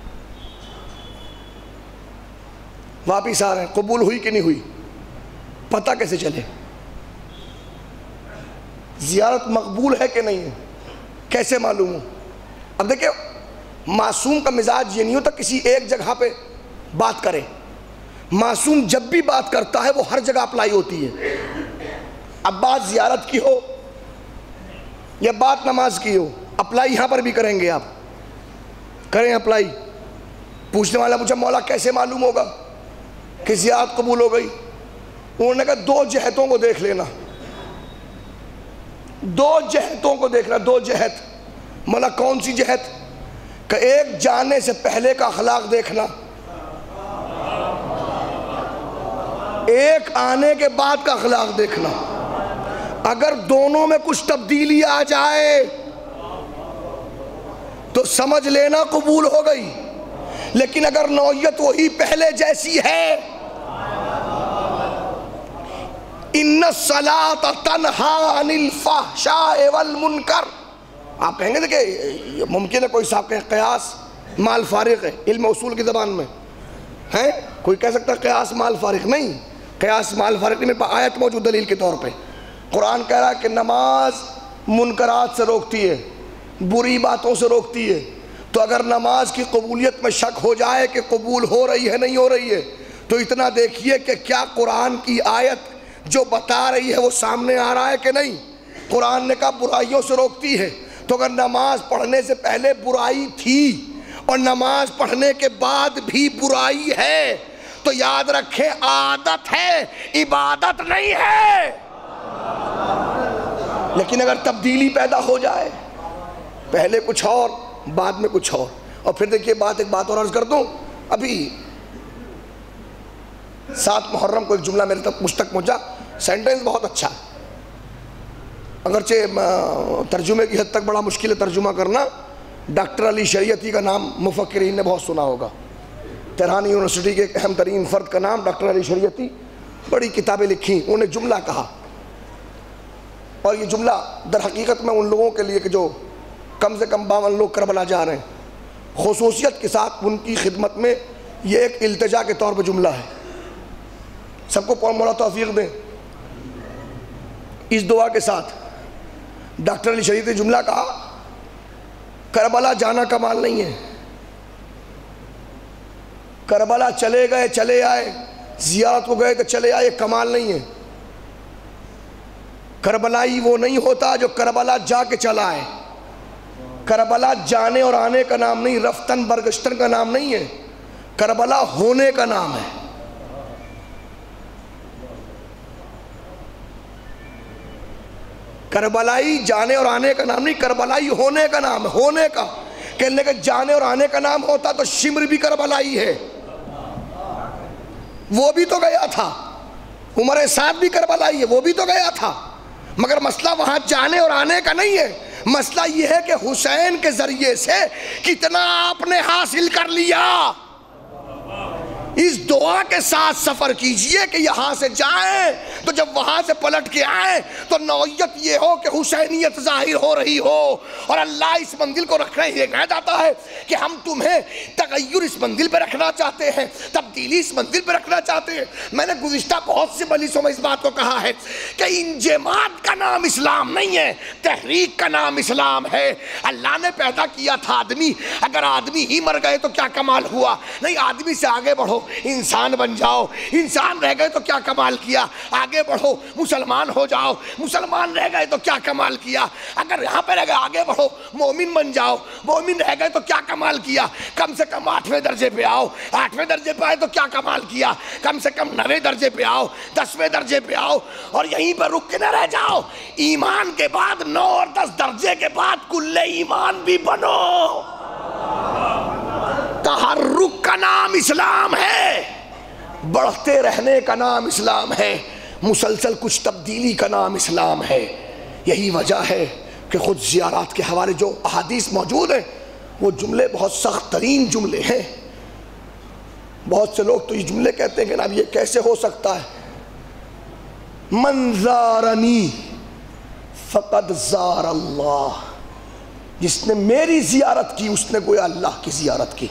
واپس آ رہے ہیں, قبول ہوئی کہ نہیں ہوئی, پتہ کیسے چلے؟ زیارت مقبول ہے کہ نہیں ہے کیسے معلوم ہو؟ اب دیکھیں معصوم کا مزاج یہ نہیں ہوتا کسی ایک جگہ پہ بات کرے. معصوم جب بھی بات کرتا ہے وہ ہر جگہ اپلائی ہوتی ہے. اب بات زیارت کی ہو یا بات نماز کی ہو, اپلائی یہاں پر بھی کریں گے. آپ کریں اپلائی. پوچھنے والا پوچھا مولا کیسے معلوم ہوگا کہ زیارت قبول ہو گئی؟ انہوں نے کہا دو جہتوں کو دیکھ لینا, دو جہتوں کو دیکھنا. دو جہت. مولا کون سی جہت؟ کہ ایک جانے سے پہلے کا اخلاق دیکھنا, ایک آنے کے بعد کا اخلاق دیکھنا. اگر دونوں میں کچھ تبدیلی آ جائے تو سمجھ لینا قبول ہو گئی. لیکن اگر نوعیت وہی پہلے جیسی ہے, ان الصلاۃ تنہی عن الفحشاء والمنکر, آپ کہیں گے کہ ممکن ہے کوئی صاحب کہیں قیاس مال فارغ ہے, علم اصول کی زبان میں ہے کوئی کہہ سکتا ہے قیاس مال فارغ. نہیں, قیاس مال فارغ نہیں. میرے پاس آیت موجود دلیل کے طور پہ. قرآن کہہ رہا ہے کہ نماز منکرات سے روکتی ہے, بری باتوں سے روکتی ہے. تو اگر نماز کی قبولیت میں شک ہو جائے کہ قبول ہو رہی ہے نہیں ہو رہی ہے, تو اتنا دیکھیے کہ کیا قرآن کی آیت جو بتا رہی ہے وہ سامنے آ رہا ہے کہ نہیں. قرآن نے کہا برائیوں سے روکتی ہے, تو اگر نماز پڑھنے سے پہلے برائی تھی اور نماز پڑھنے کے بعد بھی برائی ہے تو یاد رکھیں عادت ہے, عبادت نہیں ہے. لیکن اگر تبدیلی پیدا ہو جائے, پہلے کچھ اور بعد میں کچھ اور. اور پھر دیکھیے بات ایک بات اور عرض کر دوں, ابھی سات محرم کو ایک جملہ میرے تک مجھ تک پہنچا, سینٹنس بہت اچھا ہے, اگرچہ ترجمے کی حد تک بڑا مشکل ہے ترجمہ کرنا. ڈاکٹر علی شریعتی کا نام مفکرین نے بہت سنا ہوگا. تہران یونیورسٹی کے ایک اہم ترین فرد کا نام ڈاکٹر علی شریعتی, بڑی کتابیں لکھی، انہوں نے جملہ کہا، اور یہ جملہ در حقیقت میں ان لوگوں کے لیے کہ جو کم سے کم باون لوگ کربلا جا رہے ہیں، خصوصیت کے ساتھ ان کی خدمت میں یہ ایک التجا کے طور پر جملہ ہے. سب کو مولا توفیق دیں. اس دعا کے ساتھ ڈاکٹر علی شریف نے جملہ کہا، کربلا جانا کمال نہیں ہے، کربلا چلے گئے چلے آئے، زیارت کو گئے تو چلے آئے، کمال نہیں ہے. کربلائی وہ نہیں ہوتا جو کربلا جا کے چلا ہے. کربلا جانے اور آنے کا نام نہیں، رفتن برگشتن کا نام نہیں ہے، کربلا ہونے کا نام ہے. کربلائی جانے اور آنے کا نام نہیں، کربلائی ہونے کا نام ہے، ہونے کا. کہنے کہ جانے اور آنے کا نام ہوتا تو شمر بھی کربلائی ہے، وہ بھی تو گیا تھا. عمر سعد بھی کربلائی ہے، وہ بھی تو گیا تھا. مگر مسئلہ وہاں جانے اور آنے کا نہیں ہے، مسئلہ یہ ہے کہ حسین کے ذریعے سے کتنا آپ نے حاصل کر لیا. اس دعا کے ساتھ سفر کیجئے کہ یہاں سے جائیں تو جب وہاں سے پلٹ کے آئیں تو نوعیت یہ ہو کہ حسینیت ظاہر ہو رہی ہو. اور اللہ اس منزل کو رکھنا یہ کہہ جاتا ہے کہ ہم تمہیں تغیر اس منزل پہ رکھنا چاہتے ہیں، تبدیلی اس منزل پہ رکھنا چاہتے ہیں. میں نے گزشتہ بہت سے مجلسوں میں اس بات کو کہا ہے کہ انجماد کا نام اسلام نہیں ہے، تحریک کا نام اسلام ہے. اللہ نے پیدا کیا تھا آدمی، اگر آدمی ہی مر گئے تو کیا کمال ہوا؟ نہیں، آدمی سے آگے بڑھو، انسان بن جاؤ. انسان رہ گئے تو کیا کمال کیا؟ آگے بڑھو، مسلمان ہو جاؤ. مسلمان رہ گئے تو کیا کمال کیا؟ اگر یہاں پہ رہ گئے آگے بڑھو، مومن بن جاؤ. مومن رہ گئے تو کیا کمال کیا؟ کم سے کم آٹھویں درجے پہ آؤ. آٹھویں درجے پہ آئے تو کیا کمال کیا؟ کم سے کم نویں درجے پہ آؤ، دسویں درجے پہ آؤ. اور یہیں پہ رک کے نہ رہ جاؤ، ایمان کے بعد نو اور دس درجے کے بعد کل ایمان بھی بنو. تحرک کا نام اسلام ہے، بڑھتے رہنے کا نام اسلام ہے، مسلسل کچھ تبدیلی کا نام اسلام ہے. یہی وجہ ہے کہ خود زیارات کے حوالے جو احادیث موجود ہیں وہ جملے بہت سخت ترین جملے ہیں. بہت سے لوگ تو یہ جملے کہتے ہیں کہ جناب یہ کیسے ہو سکتا ہے؟ من زارنی فقد زار اللہ، جس نے میری زیارت کی اس نے گویا اللہ کی زیارت کی.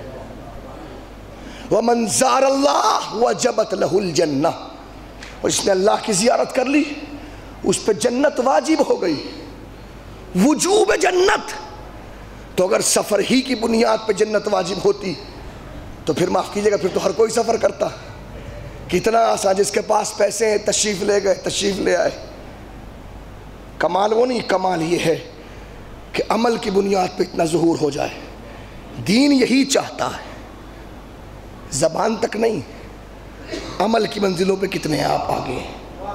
وَمَنْ زَارَ اللَّهُ وَجَبَتْ لَهُ الْجَنَّةِ، اور جس نے اللہ کی زیارت کر لی اس پہ جنت واجب ہو گئی. وجوب جنت. تو اگر سفر ہی کی بنیاد پہ جنت واجب ہوتی تو پھر معاف کیجئے گا، پھر تو ہر کوئی سفر کرتا. کتنا آسان، جس کے پاس پیسے ہیں تشریف لے گئے، تشریف لے آئے. کمال وہ نہیں، کمال یہ ہے کہ عمل کی بنیاد پہ اتنا ظہور ہو جائے. دین یہی چاہتا ہے، زبان تک نہیں، عمل کی منزلوں پہ کتنے آپ آگے ہیں.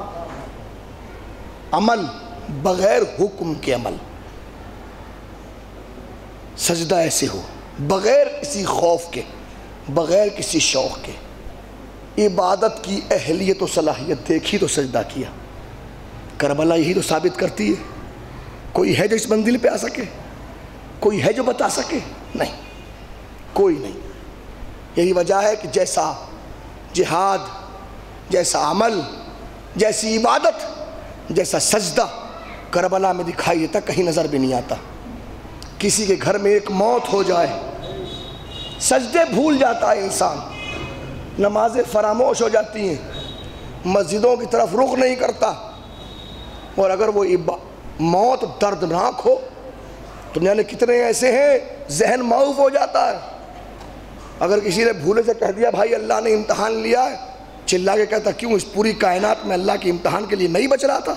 عمل بغیر حکم کے عمل، سجدہ ایسے ہو بغیر کسی خوف کے، بغیر کسی شوق کے. عبادت کی اہلیت و صلاحیت دیکھی تو سجدہ کیا. کربلا یہی تو ثابت کرتی ہے. کوئی ہے جو اس منزل پہ آ سکے؟ کوئی ہے جو بتا سکے؟ نہیں، کوئی نہیں. یہی وجہ ہے کہ جیسا جہاد، جیسا عمل، جیسی عبادت، جیسا سجدہ کربلا میں دکھائی دیتا کہیں نظر بھی نہیں آتا. کسی کے گھر میں ایک موت ہو جائے، سجدے بھول جاتا ہے انسان، نمازیں فراموش ہو جاتی ہیں، مسجدوں کی طرف رخ نہیں کرتا. اور اگر وہ موت دردناک ہو تو یعنی کتنے ایسے ہیں ذہن معوف ہو جاتا ہے. اگر کسی نے بھولے سے کہہ دیا بھائی اللہ نے امتحان لیا ہے، چلا کے کہتا کیوں؟ اس پوری کائنات میں اللہ کے امتحان کے لیے نہیں بچ رہا تھا؟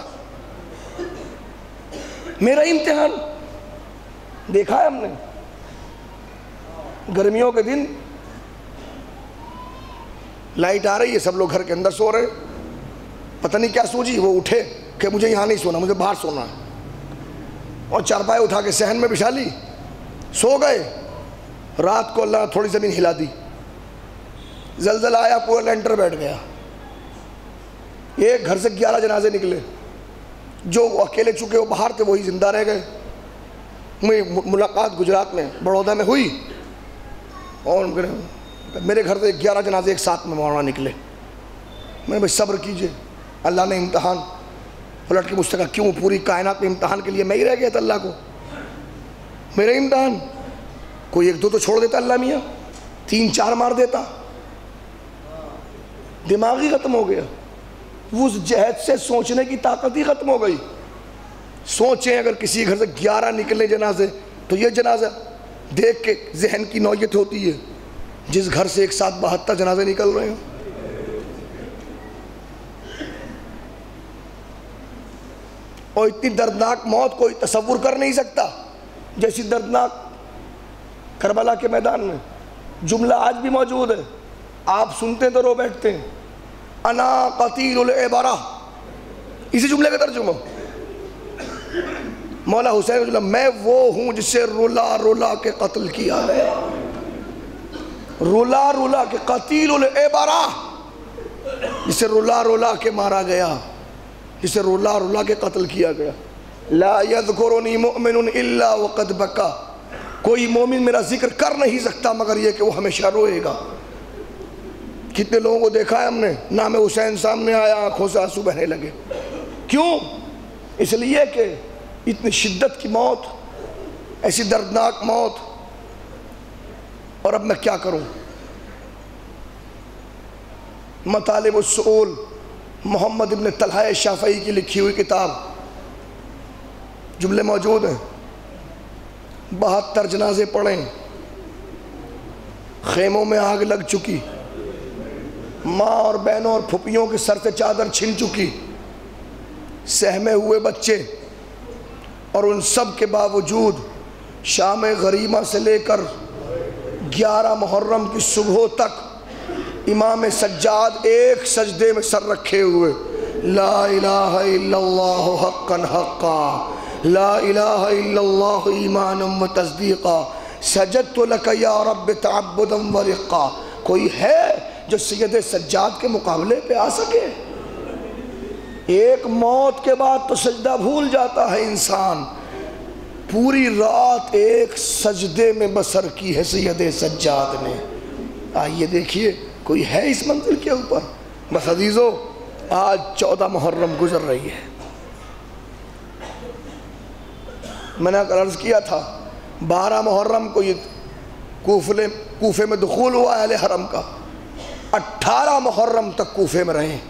میرا امتحان دیکھا ہے ہم نے. گرمیوں کے دن لائٹ آ رہی ہے، سب لوگ گھر کے اندر سو رہے، پتہ نہیں کیا سوچی، وہ اٹھے کہ مجھے یہاں نہیں سونا، مجھے باہر سونا ہے، اور چارپائی اٹھا کے صحن میں بچھا لی، سو گئے. رات کو اللہ نے تھوڑی زمین ہلا دی، زلزلہ آیا، پورا لینٹر بیٹھ گیا. ایک گھر سے گیارہ جنازے نکلے، جو اکیلے چکے وہ باہر تھے وہی زندہ رہ گئے. ملاقات گجرات میں بڑودہ میں ہوئی، اور میرے گھر سے گیارہ جنازے ایک ساتھ میں مولانا نکلے. میں بھائی صبر کیجئے، اللہ نے امتحان پلٹ کے مجھ سے کہا کیوں پوری کائنات میں امتحان کے لیے میں ہی رہ گیا تھا اللہ کو، میرے امتحان، کوئی ایک دو تو چھوڑ دیتا اللہ میاں، تین چار مار دیتا، دماغ ہی ختم ہو گیا، وہ اس جہد سے سوچنے کی طاقت ہی ختم ہو گئی۔ سوچیں اگر کسی گھر سے گیارہ نکلے جنازے تو یہ جنازہ دیکھ کے ذہن کی نوعیت ہوتی ہے، جس گھر سے ایک ساتھ بہتر جنازے نکل رہے ہیں۔ اور اتنی دردناک موت کوئی تصور کر نہیں سکتا جیسی دردناک کربلا کے میدان میں۔ جملہ آج بھی موجود ہے، آپ سنتے ہیں تو رو بیٹھتے ہیں، انا قتیل العبرہ، اسی جملے کا ترجمہ مولا حسین رضی اللہ، میں وہ ہوں جسے رولا رولا کے قتل کیا گیا، رولا رولا کے قتیل العبرہ، جسے رولا رولا کے مارا گیا، جسے رولا رولا کے قتل کیا گیا۔ لا یذکرنی مؤمن الا وقد بکا، کوئی مومن میرا ذکر کر نہیں سکتا مگر یہ کہ وہ ہمیشہ روئے گا۔ کتنے لوگوں کو دیکھا ہے ہم نے، نام حسین سامنے آیا آنکھوں سے آنسو بہنے لگے، کیوں؟ اس لیے کہ اتنی شدت کی موت، ایسی دردناک موت، اور اب میں کیا کروں؟ مطالب السؤول، محمد ابن طلحہ شافعی کی لکھی ہوئی کتاب، جملے موجود ہیں، بہتر جنازے پڑھیں، خیموں میں آگ لگ چکی، ماں اور بہنوں اور پھپھیوں کے سر سے چادر چھن چکی، سہمے ہوئے بچے، اور ان سب کے باوجود شام غریمہ سے لے کر گیارہ محرم کی صبح تک امام سجاد ایک سجدے میں سر رکھے ہوئے، لا الہ الا اللہ حقا حقا، لا الہ الا اللہ ایمانا و تصدیقا، سجدت لک یا رب تعبدا و رقا۔ کوئی ہے جو سید سجاد کے مقابلے پہ آ سکے؟ ایک موت کے بعد تو سجدہ بھول جاتا ہے انسان، پوری رات ایک سجدے میں بسر کی ہے سید سجاد نے۔ آئیے دیکھیے کوئی ہے اس منزل کے اوپر؟ بس عزیزو، آج چودہ محرم گزر رہی ہے، میں نے عرض کیا تھا بارہ محرم کو یہ کوفے میں دخول ہوا اہل حرم کا، اٹھارہ محرم تک کوفے میں رہے،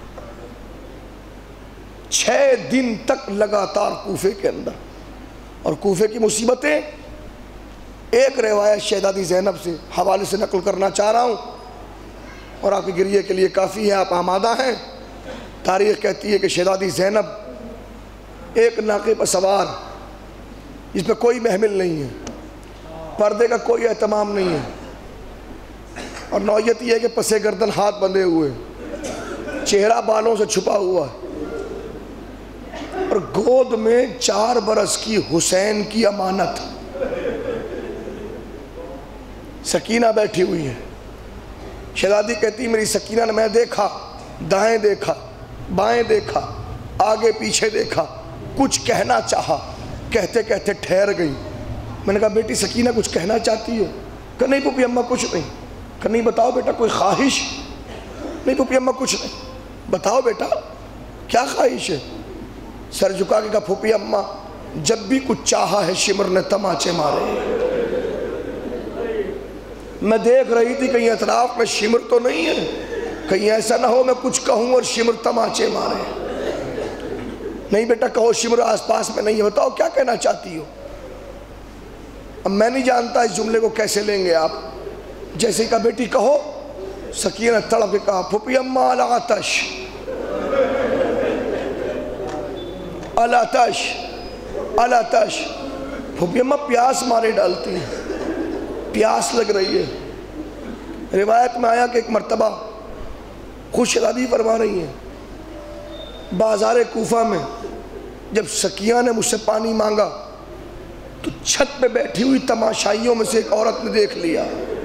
چھ دن تک لگاتار کوفے کے اندر، اور کوفے کی مصیبتیں ایک روایت شہزادی زینب سے حوالے سے نقل کرنا چاہ رہا ہوں، اور آپ کے گریے کے لیے کافی ہے، آپ آمادہ ہیں۔ تاریخ کہتی ہے کہ شہزادی زینب ایک ناقے پر سوار، جس پہ کوئی محمل نہیں ہے، پردے کا کوئی اہتمام نہیں ہے، اور نوعیت یہ ہے کہ پسے گردن ہاتھ بندھے ہوئے، چہرہ بالوں سے چھپا ہوا ہے، اور گود میں چار برس کی حسین کی امانت سکینہ بیٹھی ہوئی ہے۔ شہزادی کہتی میری سکینہ نے، میں دیکھا، دائیں دیکھا، بائیں دیکھا، آگے پیچھے دیکھا، کچھ کہنا چاہا، کہتے کہتے ٹھہر گئی۔ میں نے کہا بیٹی سکینہ کچھ کہنا چاہتی ہو؟ کہ نہیں پھوپھی اماں کچھ نہیں۔ کہ نہیں بتاؤ بیٹا کوئی خواہش؟ نہیں پھوپھی اماں کچھ نہیں۔ بتاؤ بیٹا کیا خواہش ہے؟ سر جھکا کے کہا پھوپھی اماں جب بھی کچھ چاہا ہے شمر نے تماچے مارے۔ میں دیکھ رہی تھی کہیں اطراف میں شمر تو نہیں ہے، کہیں ایسا نہ ہو میں کچھ کہوں اور شمر تماچے مارے۔ نہیں بیٹا کہو شمر آس پاس میں نہیں ہے، بتاؤ کیا کہنا چاہتی ہو؟ اب میں نہیں جانتا اس جملے کو کیسے لیں گے آپ، جیسے کہا بیٹی کہو، سکینہ تڑپ کے کہا پھوپھی اماں العطش العطش العطش، پھوپھی اماں پیاس مارے ڈالتی ہیں، پیاس لگ رہی ہے۔ روایت میں آیا کہ ایک مرتبہ خود شہزادی فرما رہی ہیں، بازار کوفہ میں جب سکینہ نے مجھ سے پانی مانگا تو چھت پہ بیٹھی ہوئی تماشائیوں میں سے ایک عورت نے دیکھ لیا،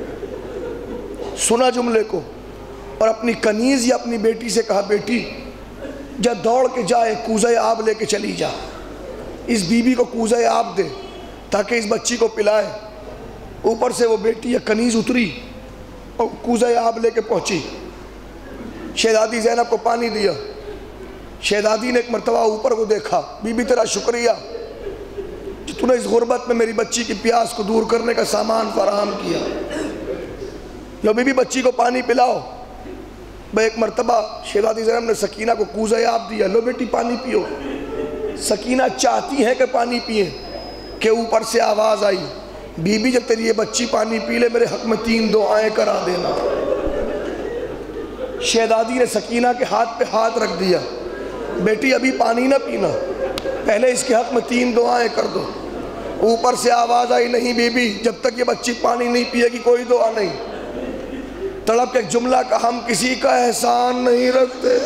سنا جملے کو، اور اپنی کنیز یا اپنی بیٹی سے کہا بیٹی جا دوڑ کے جائے کوزہ آب لے کے چلی جا، اس بی بی کو کوزہ آب دے تاکہ اس بچی کو پلائے۔ اوپر سے وہ بیٹی یا کنیز اتری اور کوزہ آب لے کے پہنچی، شہزادی زینب کو پانی دیا. شہزادی نے ایک مرتبہ اوپر کو دیکھا. بی بی تیرا شکریہ کہ تو نے اس غربت میں میری بچی کی پیاس کو دور کرنے کا سامان فراہم کیا. لو بی بی بچی کو پانی پلاؤ. بھئی ایک مرتبہ شہزادی زینب نے سکینہ کو کوزہ آب دیا. لو بیٹی پانی پیو. سکینہ چاہتی ہے کہ پانی پئیں کہ اوپر سے آواز آئی بی بی جب تیری یہ بچی پانی پی لے میرے حق میں تین دعائیں کرا دینا. شہزادی نے سکینہ کے ہاتھ پہ ہاتھ رکھ دیا. بیٹی ابھی پانی نہ پینا, پہلے اس کے حق میں تین دعائیں کر دو. اوپر سے آواز آئی نہیں بی بی جب تک یہ بچی پانی نہیں پیے گی کوئی دعا نہیں. تڑپ کے ایک جملہ کا ہم کسی کا احسان نہیں رکھتے.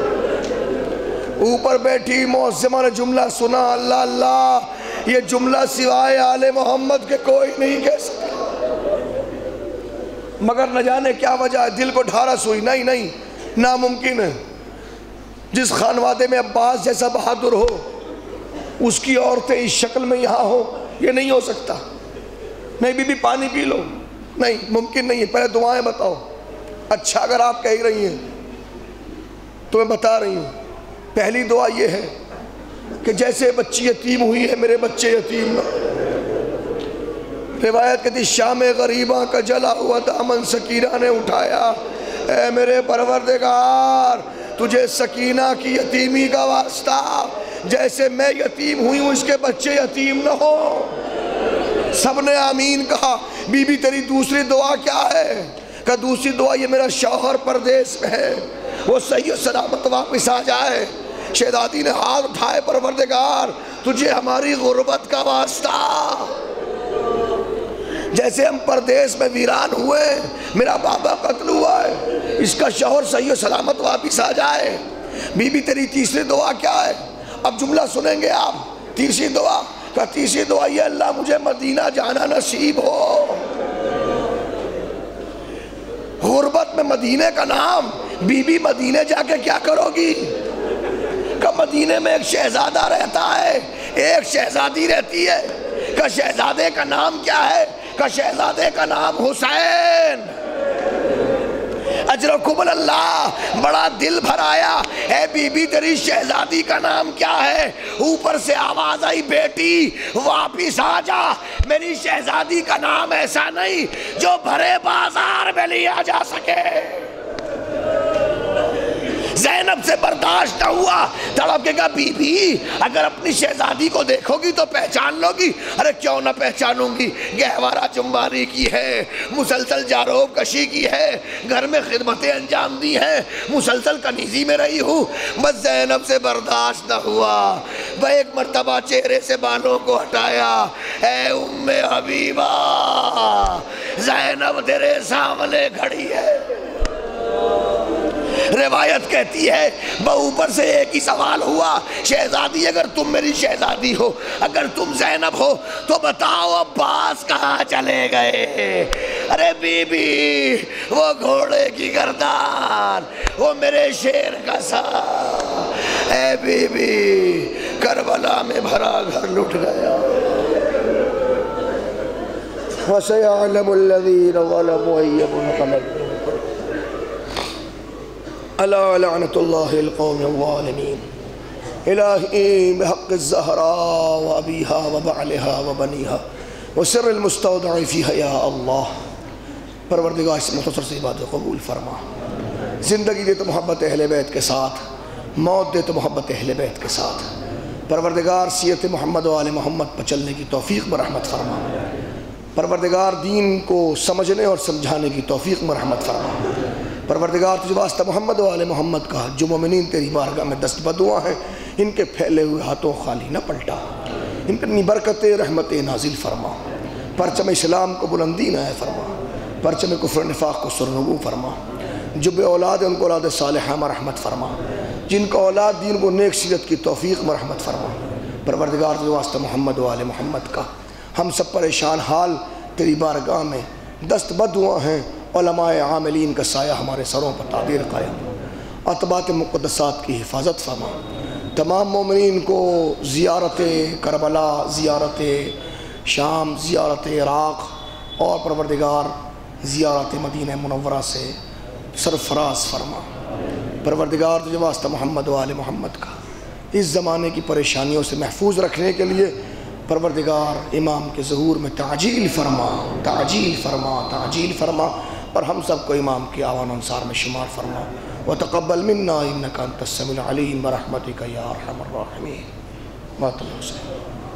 اوپر بیٹھی معظمہ نے جملہ سنا اللہ اللہ یہ جملہ سوائے آل محمد کے کوئی نہیں کہہ سکتا. مگر نہ جانے کیا وجہ ہے دل کو ڈھارس ہوئی. نہیں نہیں ناممکن ہے. جس خانوادے میں عباس جیسا بہادر ہو اس کی عورتیں اس شکل میں یہاں ہو یہ نہیں ہو سکتا. نہیں بی بی پانی پی لو. نہیں ممکن نہیں ہے, پہلے دعائیں بتاؤ. اچھا اگر آپ کہہ رہی ہیں تو میں بتا رہی ہوں. پہلی دعا یہ ہے کہ جیسے بچی یتیم ہوئی ہے میرے بچے یتیم نہ. روایت کہتی شام غریباں کا جلا ہوا دامن سکینہ نے اٹھایا. اے میرے پروردگار تجھے سکینہ کی یتیمی کا واسطہ, جیسے میں یتیم ہوئی ہوں اس کے بچے یتیم نہ ہو. سب نے آمین کہا. بی بی تیری دوسری دعا کیا ہے؟ کہ دوسری دعا یہ میرا شوہر پردیس میں ہے وہ صحیح و سلامت واپس آ جائے. شہزادی نے ہاتھ اٹھائے پروردگار تجھے ہماری غربت کا واسطہ, جیسے ہم پردیس میں ویران ہوئے میرا بابا قتل ہوا ہے اس کا شوہر صحیح و سلامت واپس آ جائے. بی بی تیری تیسری دعا کیا ہے؟ اب جملہ سنیں گے آپ. تیسری دعا کہ تیسری دعا یہ اللہ مجھے مدینہ جانا نصیب ہو. غربت میں مدینے کا نام. بی بی مدینے جا کے کیا کرو گی؟ کہ مدینے میں ایک شہزادہ رہتا ہے ایک شہزادی رہتی ہے. کہ شہزادے کا نام کیا ہے؟ کہ شہزادے کا نام حسین. اجرکم اللہ بڑا دل بھر آیا. اے بی بی تیری شہزادی کا نام کیا ہے؟ اوپر سے آواز آئی بیٹی واپس آ جا. میری شہزادی کا نام ایسا نہیں جو بھرے بازار میں لیا جا سکے. زینب سے برداشت نہ ہوا. تڑپ کے کہا بی بی اگر اپنی شہزادی کو دیکھو گی تو پہچان لو گی. ارے کیوں نہ پہچانوں گی, گہوارہ جمباری کی ہے, مسلسل جاروب کشی کی ہے, گھر میں خدمتیں انجام دی ہیں, مسلسل کنیزی میں رہی ہوں. بس زینب سے برداشت نہ ہوا. وہ ایک مرتبہ چہرے سے بالوں کو ہٹایا. اے ام حبیبہ زینب تیرے سامنے کھڑی ہے. روایت کہتی ہے وہ اوپر سے ایک ہی سوال ہوا شہزادی اگر تم میری شہزادی ہو اگر تم زینب ہو تو بتاؤ عباس کہاں چلے گئے؟ ارے بی بی وہ گھوڑے کی گردان وہ میرے شیر کا سا. اے بی بی کربلا میں بھرا گھر لٹ گیا. وَسَيَعْلَمُ الَّذِينَ ظَلَمُوا أَيَّ مُنْقَلَبٍ ألا لعنة الله القوم الظالمين. إلهي بحق الزهراء وأبيها وبعلها وبنيها وسر المستودع فيها يا الله. پروردگار اس مختصر سی بات قبول فرما. زندگی دے تو محبت اہل بیت کے ساتھ, موت دے تو محبت اہل بیت کے ساتھ. پروردگار سیرت محمد و آل محمد پر چلنے کی توفیق میں رحمت فرما. پروردگار دین کو سمجھنے اور سمجھانے کی توفیق میں رحمت فرما. پروردگار تجھے واسطہ محمد و آل محمد کا جو مومنین تیری بارگاہ میں دست بدعا ہیں ان کے پھیلے ہوئے ہاتھوں خالی نہ پلٹا. ان پر اپنی برکت رحمت نازل فرما. پرچم اسلام کو بلندی نہ فرما. پرچم کفر نفاق کو سرنگو فرما. جو بے اولاد ان کو اولاد صالحہ میں رحمت فرما. جن کا اولاد دین کو نیک سیرت کی توفیق میں رحمت فرما. پروردگار تجھے واسطہ محمد و آل محمد کا ہم سب پریشان حال تیری بارگاہ میں دست بدعا ہیں. علماء عاملین کا سایہ ہمارے سروں پر تعبیر قائم. اطباط مقدسات کی حفاظت فرما. تمام مومنین کو زیارت کربلا, زیارت شام, زیارت عراق اور پروردگار زیارت مدینہ منورہ سے سرفراز فرما. پروردگار تجھے واسطہ محمد و آل محمد کا اس زمانے کی پریشانیوں سے محفوظ رکھنے کے لیے پروردگار امام کے ظہور میں تعجیل فرما تعجیل فرما تعجیل فرما اور ہم سب کو امام کی آوان انصار میں شمار فرما وتقبل منا انک انت السمیع العلیم برحمتک یا ارحم الراحمین.